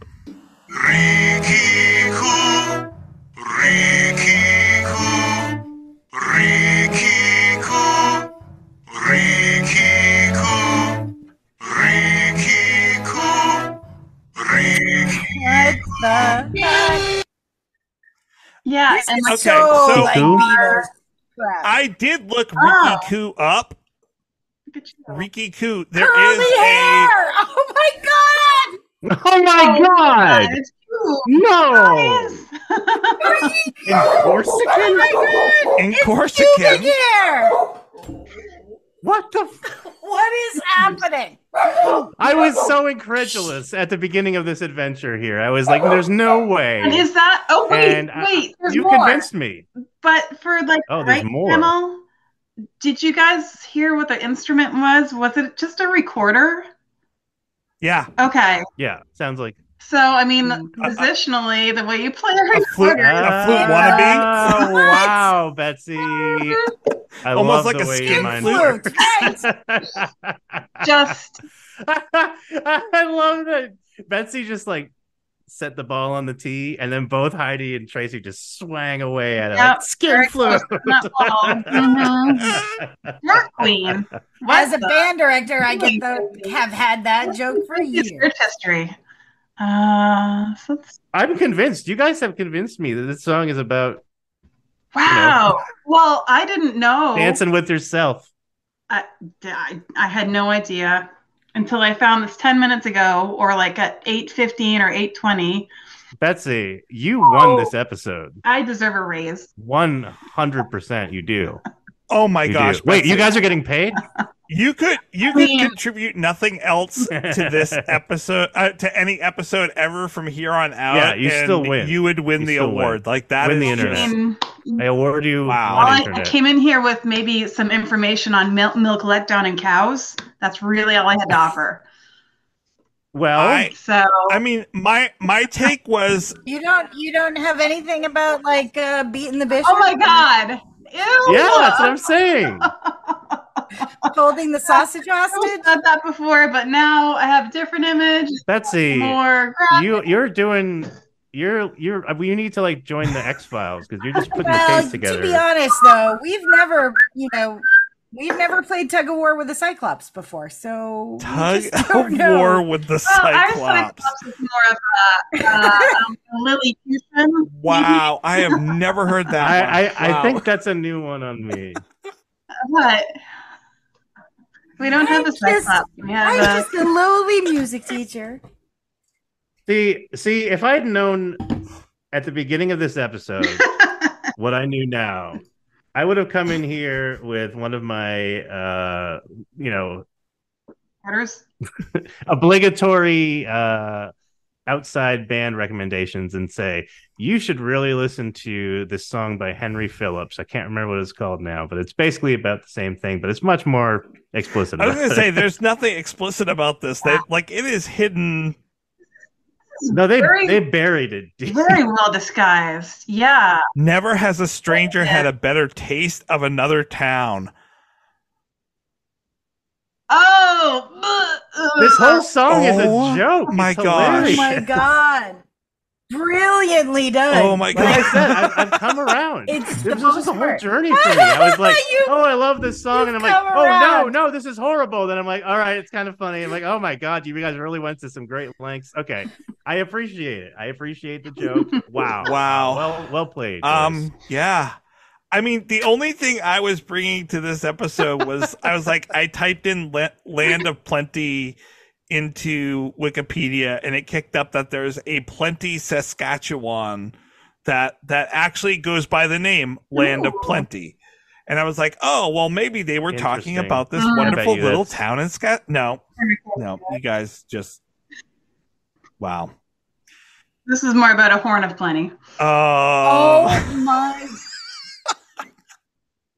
H: What the heck?
I: Yeah,
H: This
I: and
H: is
I: like,
D: Okay,
H: so
D: so-
H: like
G: Who?
H: Beatles crap.
D: I did look Ricky
I: Oh.
D: Koo up.
I: look at you.
D: Ricky Koo. There
H: Curly
D: is a
H: hair! Oh my god!
G: Oh my
I: Oh
G: god!
I: it's cute.
G: No! In
H: Oh
G: Corsican?
H: my god!
D: in
H: It's
D: Corsican.
H: pubic hair!
G: What the? F-
H: What is happening?
G: I was so incredulous at the beginning of this adventure here. I was like, "There's no way."
I: And is that? Oh wait,
G: And I-
I: wait. There's
G: you
I: more.
G: convinced me.
I: But for like
G: Oh,
I: the
G: there's
I: right
G: more.
I: channel, did you guys hear what the instrument was? Was it just a recorder?
D: Yeah.
I: Okay,
G: Yeah, sounds like
I: so I mean, positionally, the way you play a
D: A flute,
I: recorder,
D: a flute wannabe.
G: Oh, wow, Betsy. I
D: Almost
G: love
D: like
G: the
D: a
G: way
D: skin
G: your mind
H: flute,
G: works.
I: just
G: I love that Betsy just like set the ball on the tee, and then both Heidi and Tracy just swang away at it
I: Yep,
G: like skin
I: very
G: flute.
I: close to that ball. Mhm. You're queen.
H: As a
I: What the-
H: band director, I get the have had that joke for
I: It's
H: years.
I: search history. Uh, so it's-
G: I'm convinced. You guys have convinced me that this song is about
I: wow. Well, I didn't know.
G: dancing with yourself.
I: I, I, I had no idea until I found this ten minutes ago, or like at eight fifteen or eight twenty.
G: Betsy, you won this episode.
I: I deserve a raise.
G: one hundred percent you do.
D: Oh my
G: You
D: gosh.
G: do. Wait,
D: Betsy.
G: you guys are getting paid?
D: You could you could
I: mean-
D: contribute nothing else to this episode uh, to any episode ever from here on out.
G: Yeah, you
D: and
G: still win.
D: You would win
G: You
D: the
G: still
D: award.
G: win.
D: Like that
G: Win
D: is
G: the
I: I
G: internet.
D: just-
I: mean,
G: I award you
D: Wow.
G: one
I: well, I, I
G: internet.
I: came in here with maybe some information on milk, milk letdown in cows. That's really all I had to offer.
G: Well,
D: I
I: So
D: I mean my my take was
H: You don't you don't have anything about like uh, beating the bishop?
I: oh my god. Ew.
G: yeah, that's what I'm saying.
H: Holding the sausage
I: I've
H: hostage?
I: said that before, but now I have a different image.
G: Betsy,
I: More
G: you you're doing you're you're you need to like join the X Files because you're just putting the
H: Well,
G: case together.
H: to be honest, though, we've never, you know, we've never played tug of war with a Cyclops before, so we
D: tug
H: just don't
D: of
H: know.
D: war with the
I: Well, our
D: Cyclops.
I: Cyclops is more of a uh, um, Lilliputian.
D: Wow, I have never heard that.
G: I
D: one.
G: I, I
D: Wow.
G: think that's a new one on me.
I: What? We don't have a
H: I'm just-
I: Cyclops. We
H: I'm
I: have
H: just a lowly music teacher.
G: See, see, if I'd known at the beginning of this episode what I knew now, I would have come in here with one of my, uh, you know,
I: a orders.
G: obligatory uh, outside band recommendations and say you should really listen to this song by Henry Phillips. I can't remember what it's called now, but it's basically about the same thing, but it's much more explicit.
D: I was
G: about
D: gonna
G: it.
D: say there's nothing explicit about this. They like it is hidden.
G: no, they
I: Very-
G: they buried it. deep.
I: Very well disguised. Yeah.
D: Never has a stranger had a better taste of another town.
I: Oh. bleh, ugh.
G: This whole song is
D: Oh
G: a joke.
D: my
G: It's
D: gosh.
H: Oh
G: hilarious.
H: my god. Brilliantly done.
D: Oh my
G: Like
D: god.
G: I said, I've, I've come around.
H: It's
G: This
H: the
G: was just a
H: most
G: whole
H: part.
G: journey for me. I was like,
H: You-
G: oh, I love this song. And I'm like,
H: come
G: oh, no,
H: around.
G: no, this is horrible. Then I'm like, all right, it's kind of funny. I'm like, oh my God, you guys really went to some great lengths. Okay. I appreciate it. I appreciate the joke. Wow.
D: Wow.
G: Well, well played. boys.
D: Um, yeah. I mean, the only thing I was bringing to this episode was I was like, I typed in la- Land of Plenty into Wikipedia, and it kicked up that there's a Plenty, Saskatchewan that that actually goes by the name Land of Plenty. And I was like, oh, well, maybe they were talking
G: Interesting.
D: about this
I: Mm. I bet
D: wonderful
G: you
D: little
G: that's-
D: town in Scott. No, no, you guys just wow.
I: This is more about a horn of plenty.
D: Oh,
H: Oh my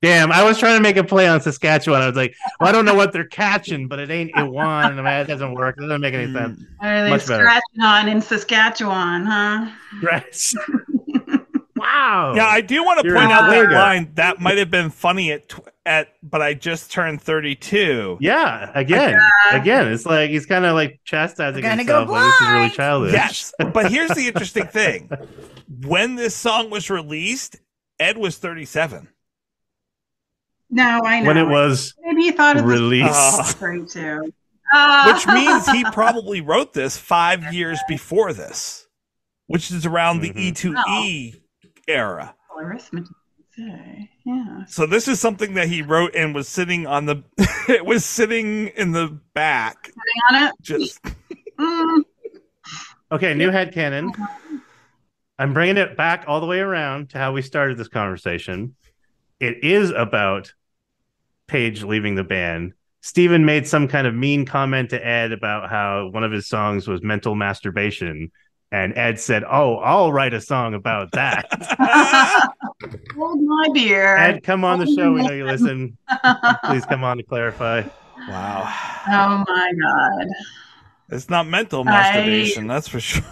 G: Damn, I was trying to make a play on Saskatchewan. I was like, well, I don't know what they're catching, but it ain't Iwan. I mean, it doesn't work. It doesn't make any sense.
I: Are they
G: Much better.
I: scratching on in Saskatchewan, huh?
G: Right. Wow.
D: Yeah, I do want to
G: You're
D: point
G: a
D: out that
G: Vega.
D: line. That might have been funny at tw- at, but I just turned thirty-two.
G: Yeah, again, again, it's like he's kind of like chastising
H: We're gonna go
G: himself. Like this is really
H: blind.
G: childish.
D: Yes, but here's the interesting thing: when this song was released, Ed was thirty-seven.
I: No, I know.
G: When it was
I: Maybe you thought it was
G: released.
I: great too. Uh,
D: Which means he probably wrote this five years before this, which is around
G: Mhm.
D: the E two E era.
I: arithmetic. Say, yeah.
D: So this is something that he wrote and was sitting on the. It was sitting in the back.
I: Sitting on it.
D: Just
I: Mm.
G: Okay, new headcanon. I'm bringing it back all the way around to how we started this conversation. It is about Paige leaving the band. Steven made some kind of mean comment to Ed about how one of his songs was mental masturbation. And Ed said, oh, I'll write a song about that.
I: Hold my beer.
G: Ed, come on the show. We know you listen. Please come on to clarify.
D: wow.
I: Oh my god.
D: It's not mental masturbation, that's for sure.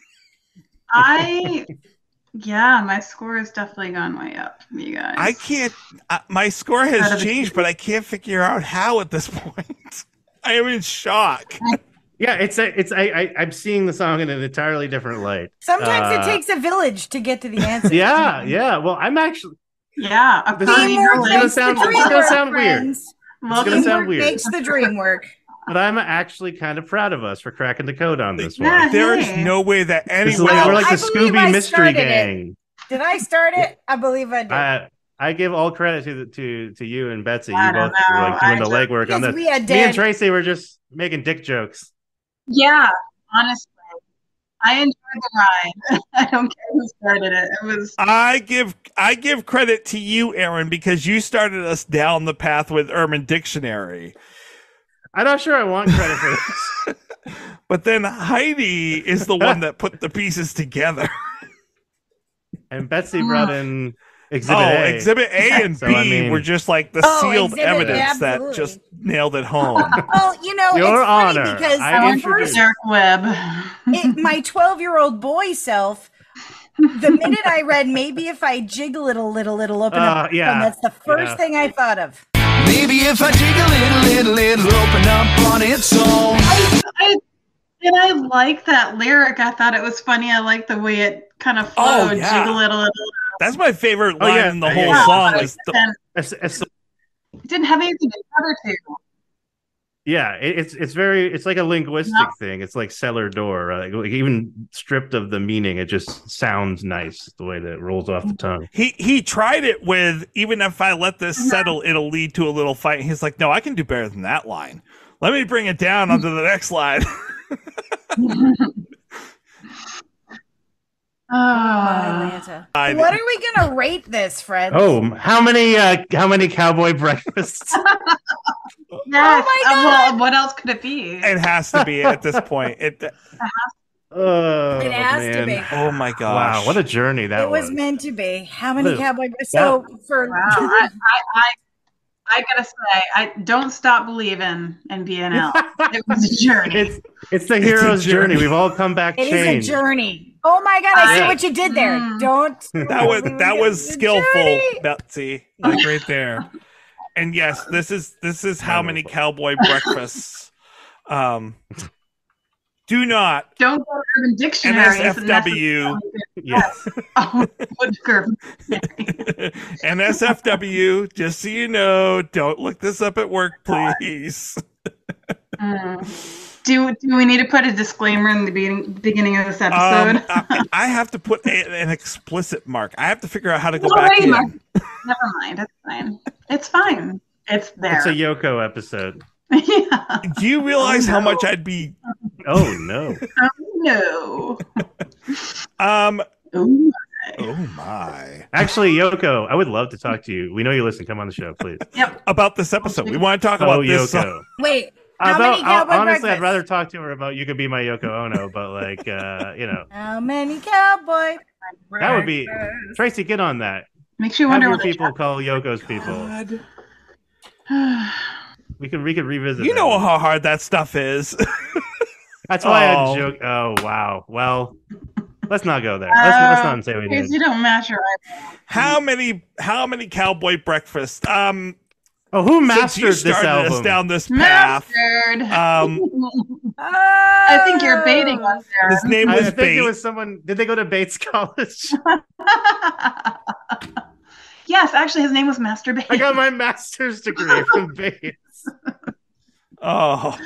I: I yeah, my score has definitely gone way up, you guys.
D: I can't. Uh, my score
I: Out
D: has
I: of the-
D: changed, but I can't figure out how at this point. I am in shock.
G: Yeah, it's a, it's I, I I'm seeing the song in an entirely different light.
H: Sometimes
G: Uh,
H: it takes a village to get to the answer.
G: Yeah, yeah. Well, I'm actually
I: Yeah, a
G: This is-
I: party
H: Teamwork
G: It's gonna
H: makes the
G: sound-
H: dream
G: it's gonna
H: work,
G: sound weird.
H: friends.
G: it's gonna
I: Welcome.
G: sound
H: Teamwork
G: weird,
H: makes the dream work.
G: but I'm actually kind of proud of us for cracking the code on this
I: Yeah.
G: one.
D: There is
I: Hey.
D: no way that
G: This is
D: anyone
G: like, we're
D: else.
G: like
H: I
G: the
H: believe
G: Scooby
H: I
G: Mystery
H: started it.
G: Gang.
H: Did I start it? I believe I did.
G: I I give all credit to the, to to you and Betsy.
I: I
G: You
I: don't
G: both were
I: know.
G: like doing
I: I
G: the
I: just-
G: legwork on
H: Because
G: this.
H: we had
G: Me and
H: dead-
G: Tracy were just making dick jokes.
I: Yeah, honestly. I enjoyed the ride. I don't care who started it. It was
D: I give I give credit to you, Aaron, because you started us down the path with Urban Dictionary.
G: I'm not sure I want credit for this.
D: But then Heidi is the one that put the pieces together.
G: And Betsy brought in Exhibit
D: oh,
G: A.
D: Exhibit A and
G: So,
D: B
G: I mean-
D: were just like the
H: Oh,
D: sealed
H: Exhibit A,
D: evidence that
H: absolutely.
D: just nailed it home.
H: Well, you know,
G: Your
H: it's funny
G: Honor,
H: because
G: I
I: I went for
G: introduced-
I: Dark Web.
H: it, my twelve-year-old boy self, the minute I read, maybe if I jiggle it a little, it'll open
G: Uh,
H: up.
G: yeah,
H: And that's the first
G: yeah.
H: thing I thought of.
F: Maybe if I dig a little, little, it'll open up on its own.
I: I, I and I like that lyric. I thought it was funny. I like the way it kind of
D: Oh,
I: flowed,
D: yeah.
I: jiggle it a little.
D: That's my favorite
G: Oh,
D: line
G: yeah.
D: in the
G: Yeah,
D: whole
G: yeah.
D: song.
I: but
D: Is the,
I: then
G: It's- it's-
I: it didn't have anything to cover to.
G: Yeah, it, it's it's very it's like a linguistic
I: Yeah.
G: thing. It's like cellar door. Right? Like, even stripped of the meaning, it just sounds nice the way that it rolls off the tongue.
D: he he tried it with, even if I let this settle, it'll lead to a little fight. And he's like, no, I can do better than that line. Let me bring it down onto the next line.
I: Oh,
H: Atlanta.
D: I-
H: What are we gonna rate this, Fred?
G: Oh, how many uh how many cowboy breakfasts?
I: yes.
H: Oh my
I: Uh, well, what else could it be?
D: It has to be at this point. It.
G: Oh,
H: It has to
G: man.
H: be.
D: Oh my gosh!
G: Wow, what a journey that
H: it was
G: was.
H: meant to be. How many
G: Look,
H: cowboy? So for
I: Wow, I, I, I, I gotta say, I don't stop believing in B N L. It was a journey.
G: It's it's the
D: It's a
G: hero's journey.
D: journey.
G: We've all come back
H: it is
G: changed.
H: a journey. Oh my god! I see
G: Yeah.
H: what you did there.
I: Mm.
H: Don't.
D: That was that was
H: It's a
D: skillful,
H: journey.
D: Betsy. Like right there. And yes, this is this is how many cowboy breakfasts. Um, do not
I: Don't go to Urban Dictionary.
D: N S F W.
G: Yes.
I: Oh, wood curve.
D: N S F W, just so you know, don't look this up at work, please.
I: Mm. Do do we need to put a disclaimer in the beginning, beginning of this
D: Um,
I: episode?
D: I, I have to put a, an explicit mark. I have to figure out how to go
I: No,
D: back
I: wait,
D: in.
I: Mark. Never mind. It's fine. It's fine. It's there.
G: It's a Yoko episode.
I: yeah.
D: Do you realize
I: Oh,
D: how
I: no.
D: much I'd be?
G: Oh no.
I: No.
D: Um.
I: Ooh.
D: Oh my!
G: Actually, Yoko, I would love to talk to you. We know you listen. Come on the show, please.
I: Yep.
D: About this episode, we want to talk about
G: Oh,
D: this.
G: Yoko.
D: song.
H: Wait. How
G: Although,
H: many
G: uh,
H: cowboy
G: honestly, I'd
H: breakfasts?
G: rather talk to her about You Could Be My Yoko Ono, but like, uh, you know,
H: How many cowboy?
G: that would be
H: breakfasts?
G: Tracy. Get on that.
I: Makes you
G: Have
I: wonder
G: your
I: what
G: people call Yoko's people. We could we could revisit.
D: You
G: that
D: know
G: one.
D: how hard that stuff is.
G: That's why
D: Oh.
G: I joke. Oh wow. Well, let's not go there.
I: Oh,
G: Let's let's not say we did.
I: You don't match your eyebrows.
D: How many how many cowboy breakfasts? Um
G: Oh, who
D: since
G: mastered
D: you
G: this
D: started us
G: album?
D: down this path.
I: Mastered.
D: Um
I: I think you're baiting us there.
D: his name
G: I,
D: was
G: I think
D: Bait.
G: it was someone. Did they go to Bates College?
I: Yes, actually, his name was Master Bait.
G: I got my master's degree from Bates.
D: Oh.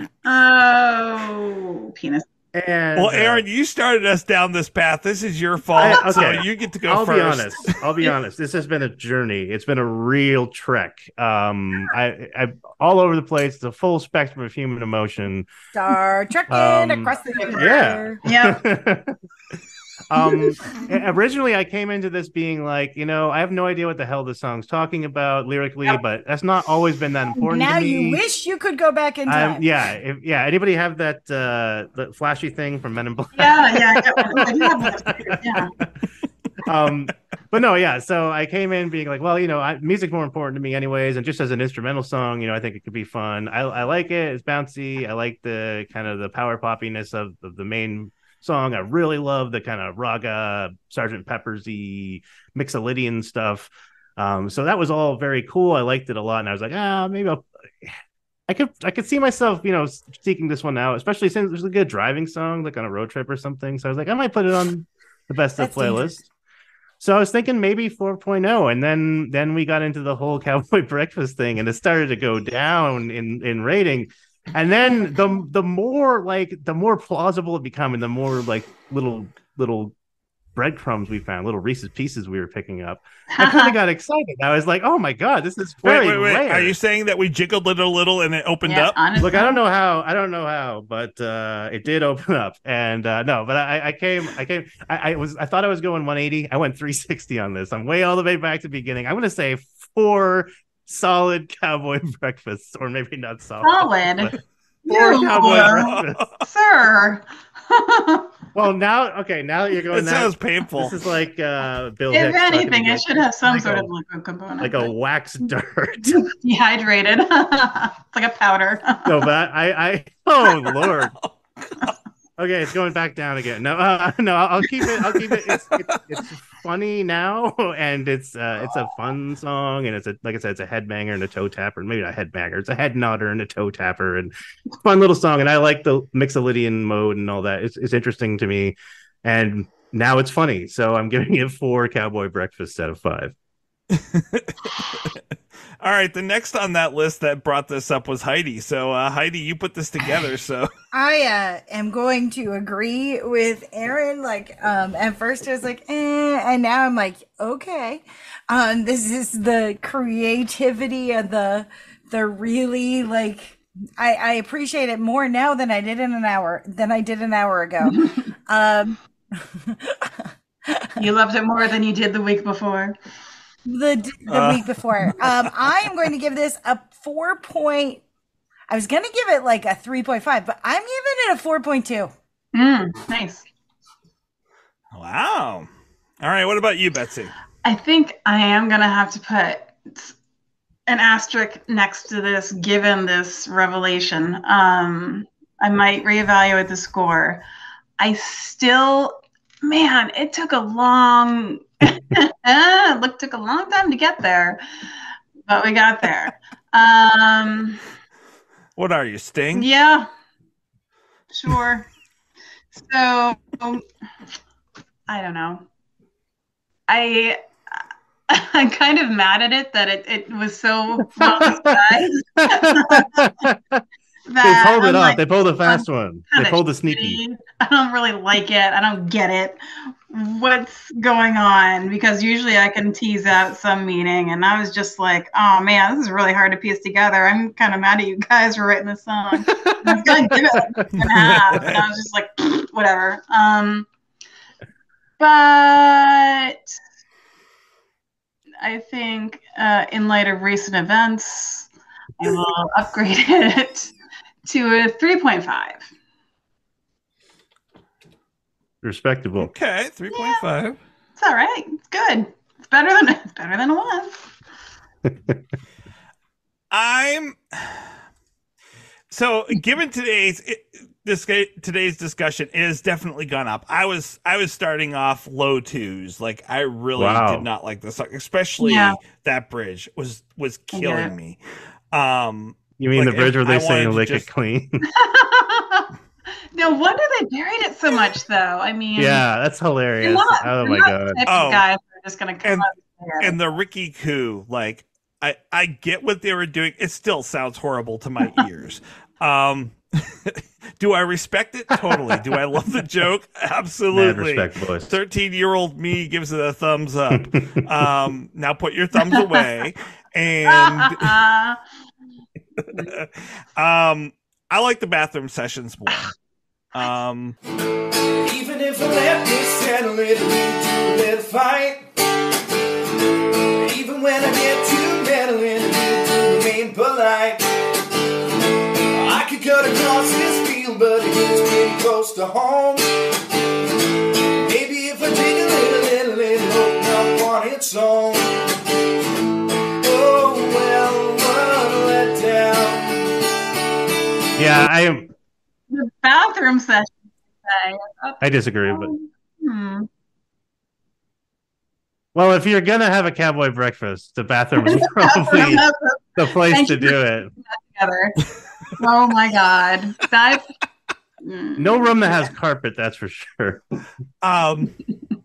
I: Oh, penis.
G: And,
D: Well,
G: uh,
D: Aaron, you started us down this path. This is your fault.
G: I- okay.
D: So you get to go
G: I'll
D: first.
G: be honest. I'll be honest. This has been a journey. It's been a real trek. Um, I, I all over the place. The full spectrum of human emotion.
H: Star trekking
G: Um,
H: across the
G: Yeah.
I: Yep.
G: um, originally, I came into this being like, you know, I have no idea what the hell this song's talking about lyrically,
I: Yep.
G: but that's not always been that important
H: Now
G: to me.
H: you wish you could go back in time.
G: Um, yeah, if, yeah. Anybody have that uh, the flashy thing from Men in Black?
I: Yeah, yeah, yeah. I do have one. Yeah.
G: um but no, yeah, so I came in being like, well, you know, I, music's more important to me anyways, and just as an instrumental song, you know, I think it could be fun. I, I like it. It's bouncy. I like the kind of the power poppiness of, of the main song. I really love the kind of raga Sergeant Peppersy Mixolydian stuff. Um so that was all very cool. I liked it a lot, and I was like, ah, maybe I'll I could I could see myself, you know, seeking this one out, especially since there's a good driving song, like on a road trip or something. So I was like, I might put it on the best of
H: That's
G: playlist.
H: dangerous.
G: So I was thinking maybe four point oh, and then then we got into the whole Cowboy Breakfast thing, and it started to go down in in rating. And then the the more like the more plausible it became, and the more like little little breadcrumbs we found, little Reese's Pieces we were picking up, I kind of got excited. I was like, oh my god, this is
D: Wait,
G: very
D: wait, wait.
G: rare.
D: Are you saying that we jiggled it a little and it opened
I: Yeah,
D: up?
I: honestly.
G: Look, I don't know how. I don't know how, but uh, it did open up, and uh, no, but I, I came, I came, I, I was, I thought I was going one eighty. I went three sixty on this. I'm way all the way back to the beginning. I'm going to say four solid Cowboy Breakfasts, or maybe not solid.
I: Solid.
G: but Four
I: Ew.
G: Cowboy Breakfasts.
I: Sir.
G: Well, now, okay, now that you're going.
D: It
G: now,
D: sounds painful.
G: This is like uh, Bill
I: If
G: Hicks talking
I: anything,
G: to
I: it should have some
G: like
I: sort
G: a-
I: of liquid component.
G: like a wax dart.
I: Dehydrated. It's like a powder.
G: No, but I, I, oh Lord. Okay, it's going back down again. No, uh, no, I'll I'll keep it. I'll keep it. It's, it's, it's funny now, and it's uh, it's a fun song, and it's a like I said, it's a headbanger and a toe tapper. Maybe not a headbanger. It's a head nodder and a toe tapper, and fun little song. And I like the Mixolydian mode and all that. It's it's interesting to me, and now it's funny. So I'm giving it four Cowboy Breakfasts out of five.
D: All right, the next on that list that brought this up was Heidi. So, uh, Heidi, you put this together. So,
H: I uh, am going to agree with Aaron. Like, um, at first I was like, eh, and now I'm like, okay. Um, this is the creativity and the the really like. I, I appreciate it more now than I did in an hour than I did an hour ago. um,
I: You loved it more than you did the week before.
H: the the
D: Uh.
H: week before. Um, I am going to give this a four point. I was going to give it like a three point five, but I'm giving it a four point two.
I: Mm, nice.
D: wow. All right, what about you, Betsy?
I: I think I am going to have to put an asterisk next to this, given this revelation. Um, I might reevaluate the score. I still, man, it took a long, look, took a long time to get there, but we got there. Um,
D: What are you, Sting?
I: yeah, sure. So, I don't know. I I'm kind of mad at it that it, it was so well disguised.
G: They pulled it
I: I'm
G: off.
I: like,
G: They pulled a fast one. They
I: kinda
G: pulled the sneaky.
I: shitty. I don't really like it. I don't get it. What's going on? Because usually I can tease out some meaning, and I was just like, oh man, this is really hard to piece together. I'm kind of mad at you guys for writing this song. I was gonna give it a and a half, and I was just like, whatever. Um, but I think uh, in light of recent events, I will upgrade it to a three point five.
G: Respectable.
D: Okay, three point five.
I: It's all right. It's good. It's better than it's better than it was.
D: I'm so given today's this today's discussion it has definitely gone up. I was I was starting off low twos. Like I really
G: Wow.
D: did not like this song, especially
I: Yeah.
D: that bridge was was killing
I: Yeah.
D: me. Um,
G: You mean
D: like,
G: the bridge where they
D: I
G: say
D: wanted to
G: lick
D: just-
G: it clean?
I: No wonder they buried it so much, though. I mean,
G: Yeah, that's
I: they're
G: hilarious.
I: not,
G: Oh
I: they're
G: my
I: not
G: god.
I: the type
D: Oh.
I: of guys that are just going to come
D: And-
I: out and say it.
D: And the Ricky Koo, like I I get what they were doing. It still sounds horrible to my ears. Um, do I respect it? Totally. Do I love the joke? Absolutely.
G: Mad respect, boys.
D: thirteen-year-old me gives it a thumbs up. Um, now put your thumbs away. And
I: Uh,
D: um, I like the bathroom sessions more. Um,
F: Even if I let this settle it, we do let it fight. Even when I get too meddling, you do remain polite. I could cut across this field, but it gets pretty close to home. Maybe if I dig a little, little, little, open up on its own. Oh well, what a letdown.
G: Yeah, I am.
I: the bathroom session today.
G: I disagree, but
I: Hmm.
G: well, if you're gonna have a cowboy breakfast, the bathroom is probably the place
I: Thank
G: to
I: you
G: do
I: for
G: it.
I: Together. Oh my god, that. Mm.
G: No room that has carpet, that's for sure.
D: um,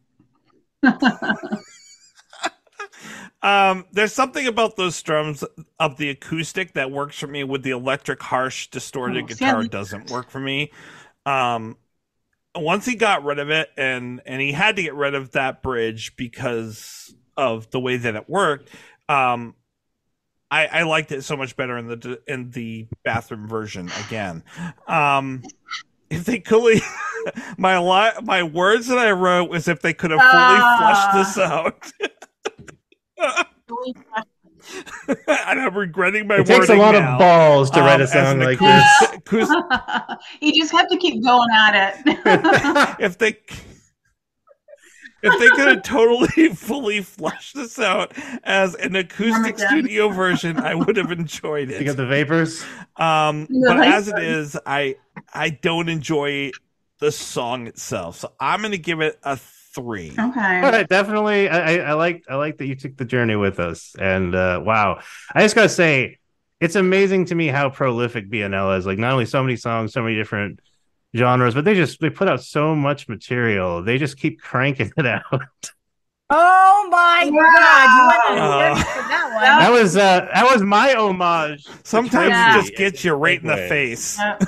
D: um, there's something about those strums of the acoustic that works for me. With the electric, harsh, distorted
I: Oh,
D: guitar,
I: yeah.
D: doesn't work for me. Um, once he got rid of it, and and he had to get rid of that bridge because of the way that it worked. Um, I, I liked it so much better in the in the bathroom version again. Um, if they could, my li- my words that I wrote was if they could have fully
I: Ah.
D: flushed this out. And I'm regretting my
G: It takes a
D: wording
G: lot
D: now.
G: of balls to write
D: Um,
G: a
D: as
G: song
D: an
G: like
D: acoustic-
G: this.
D: acoustic-
I: You just have to keep going at it.
D: if they if they could have totally fully flushed this out as an acoustic
I: again.
D: studio version, I would have enjoyed
G: You got
D: it.
G: the vapors?
D: Um,
I: The
D: but as it
I: vapors.
D: is, I I don't enjoy the song itself, so I'm going to give it a three.
I: Okay.
G: All right, definitely. I, I, I like I like that you took the journey with us. And uh, wow, I just gotta say, it's amazing to me how prolific B N L is. Like, not only so many songs, so many different genres, but they just they put out so much material. They just keep cranking it out.
H: Oh my
I: Wow.
H: god! You went on a
D: Uh,
H: journey for that one.
G: That was uh, that was my homage. to
D: Sometimes
I: Yeah.
D: it just gets you right in the
G: Segue.
D: face.
I: Uh,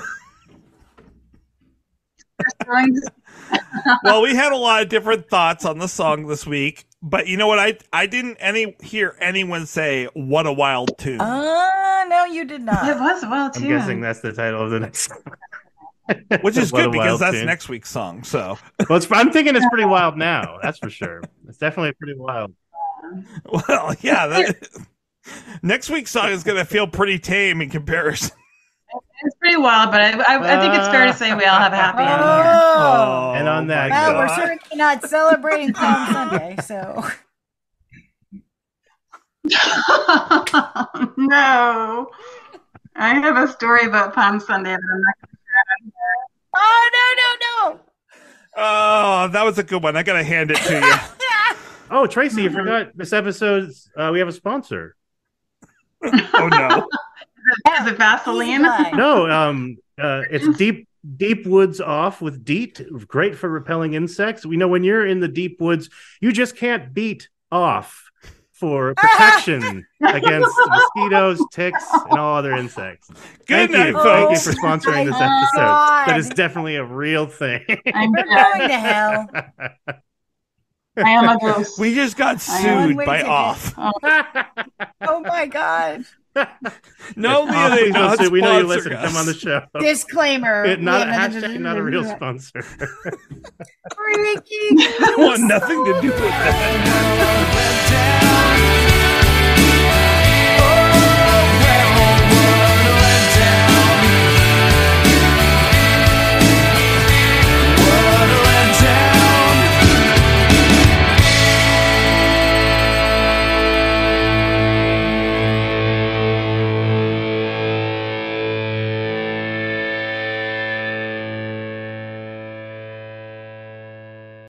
I: throwing this-
D: Well, we had a lot of different thoughts on the song this week, but you know what? I I didn't any hear anyone say "What a wild tune."
H: Uh, no, you did
I: It
H: not.
I: was well
G: I'm
I: too.
G: guessing that's the title of the next song.
D: Which is
G: What a
D: good because
G: wild
D: that's
G: tune.
D: next week's song. So,
G: Well, it's, I'm thinking it's pretty wild now. That's for sure. It's definitely pretty wild.
D: well, yeah, that, next week's song is going to feel pretty tame in comparison.
I: It's pretty wild, but I, I, I think it's fair to say we all have a happy end here.
H: Oh,
G: And on that
D: my
H: well, we're
D: God.
H: certainly not celebrating Palm Sunday, so
I: No. I have a story about Palm Sunday that I'm not going to share.
H: oh no, no, no.
D: Oh, that was a good one. I got to hand it to you.
G: Oh, Tracy, you forgot this episode. Uh, we have a sponsor.
D: Oh no.
I: Is it Vaseline?
H: Easy
G: No, um, uh, it's deep deep woods off with DEET. Great for repelling insects. We know when you're in the deep woods, you just can't beat off for protection against mosquitoes, ticks, and all other insects.
D: Good
G: Thank
D: night,
G: you. Thank you
D: folks.
G: for sponsoring this
H: Oh,
G: episode.
H: God.
G: That is definitely a real thing.
I: I'm
H: We're
I: dead.
H: going to hell.
I: I am a ghost.
D: We just got
I: I am.
D: sued
H: One-way
D: by
H: ticket.
D: off.
H: Oh my god.
D: No,
G: Off,
D: Leah, they
G: please don't
D: not
G: sue. We know you
D: sponsor
G: listen. Come on the
D: us.
G: show.
H: Disclaimer.
G: It, not,
H: We have
G: hashtag not a real sponsor.
H: Freaky.
D: I want nothing to do with that.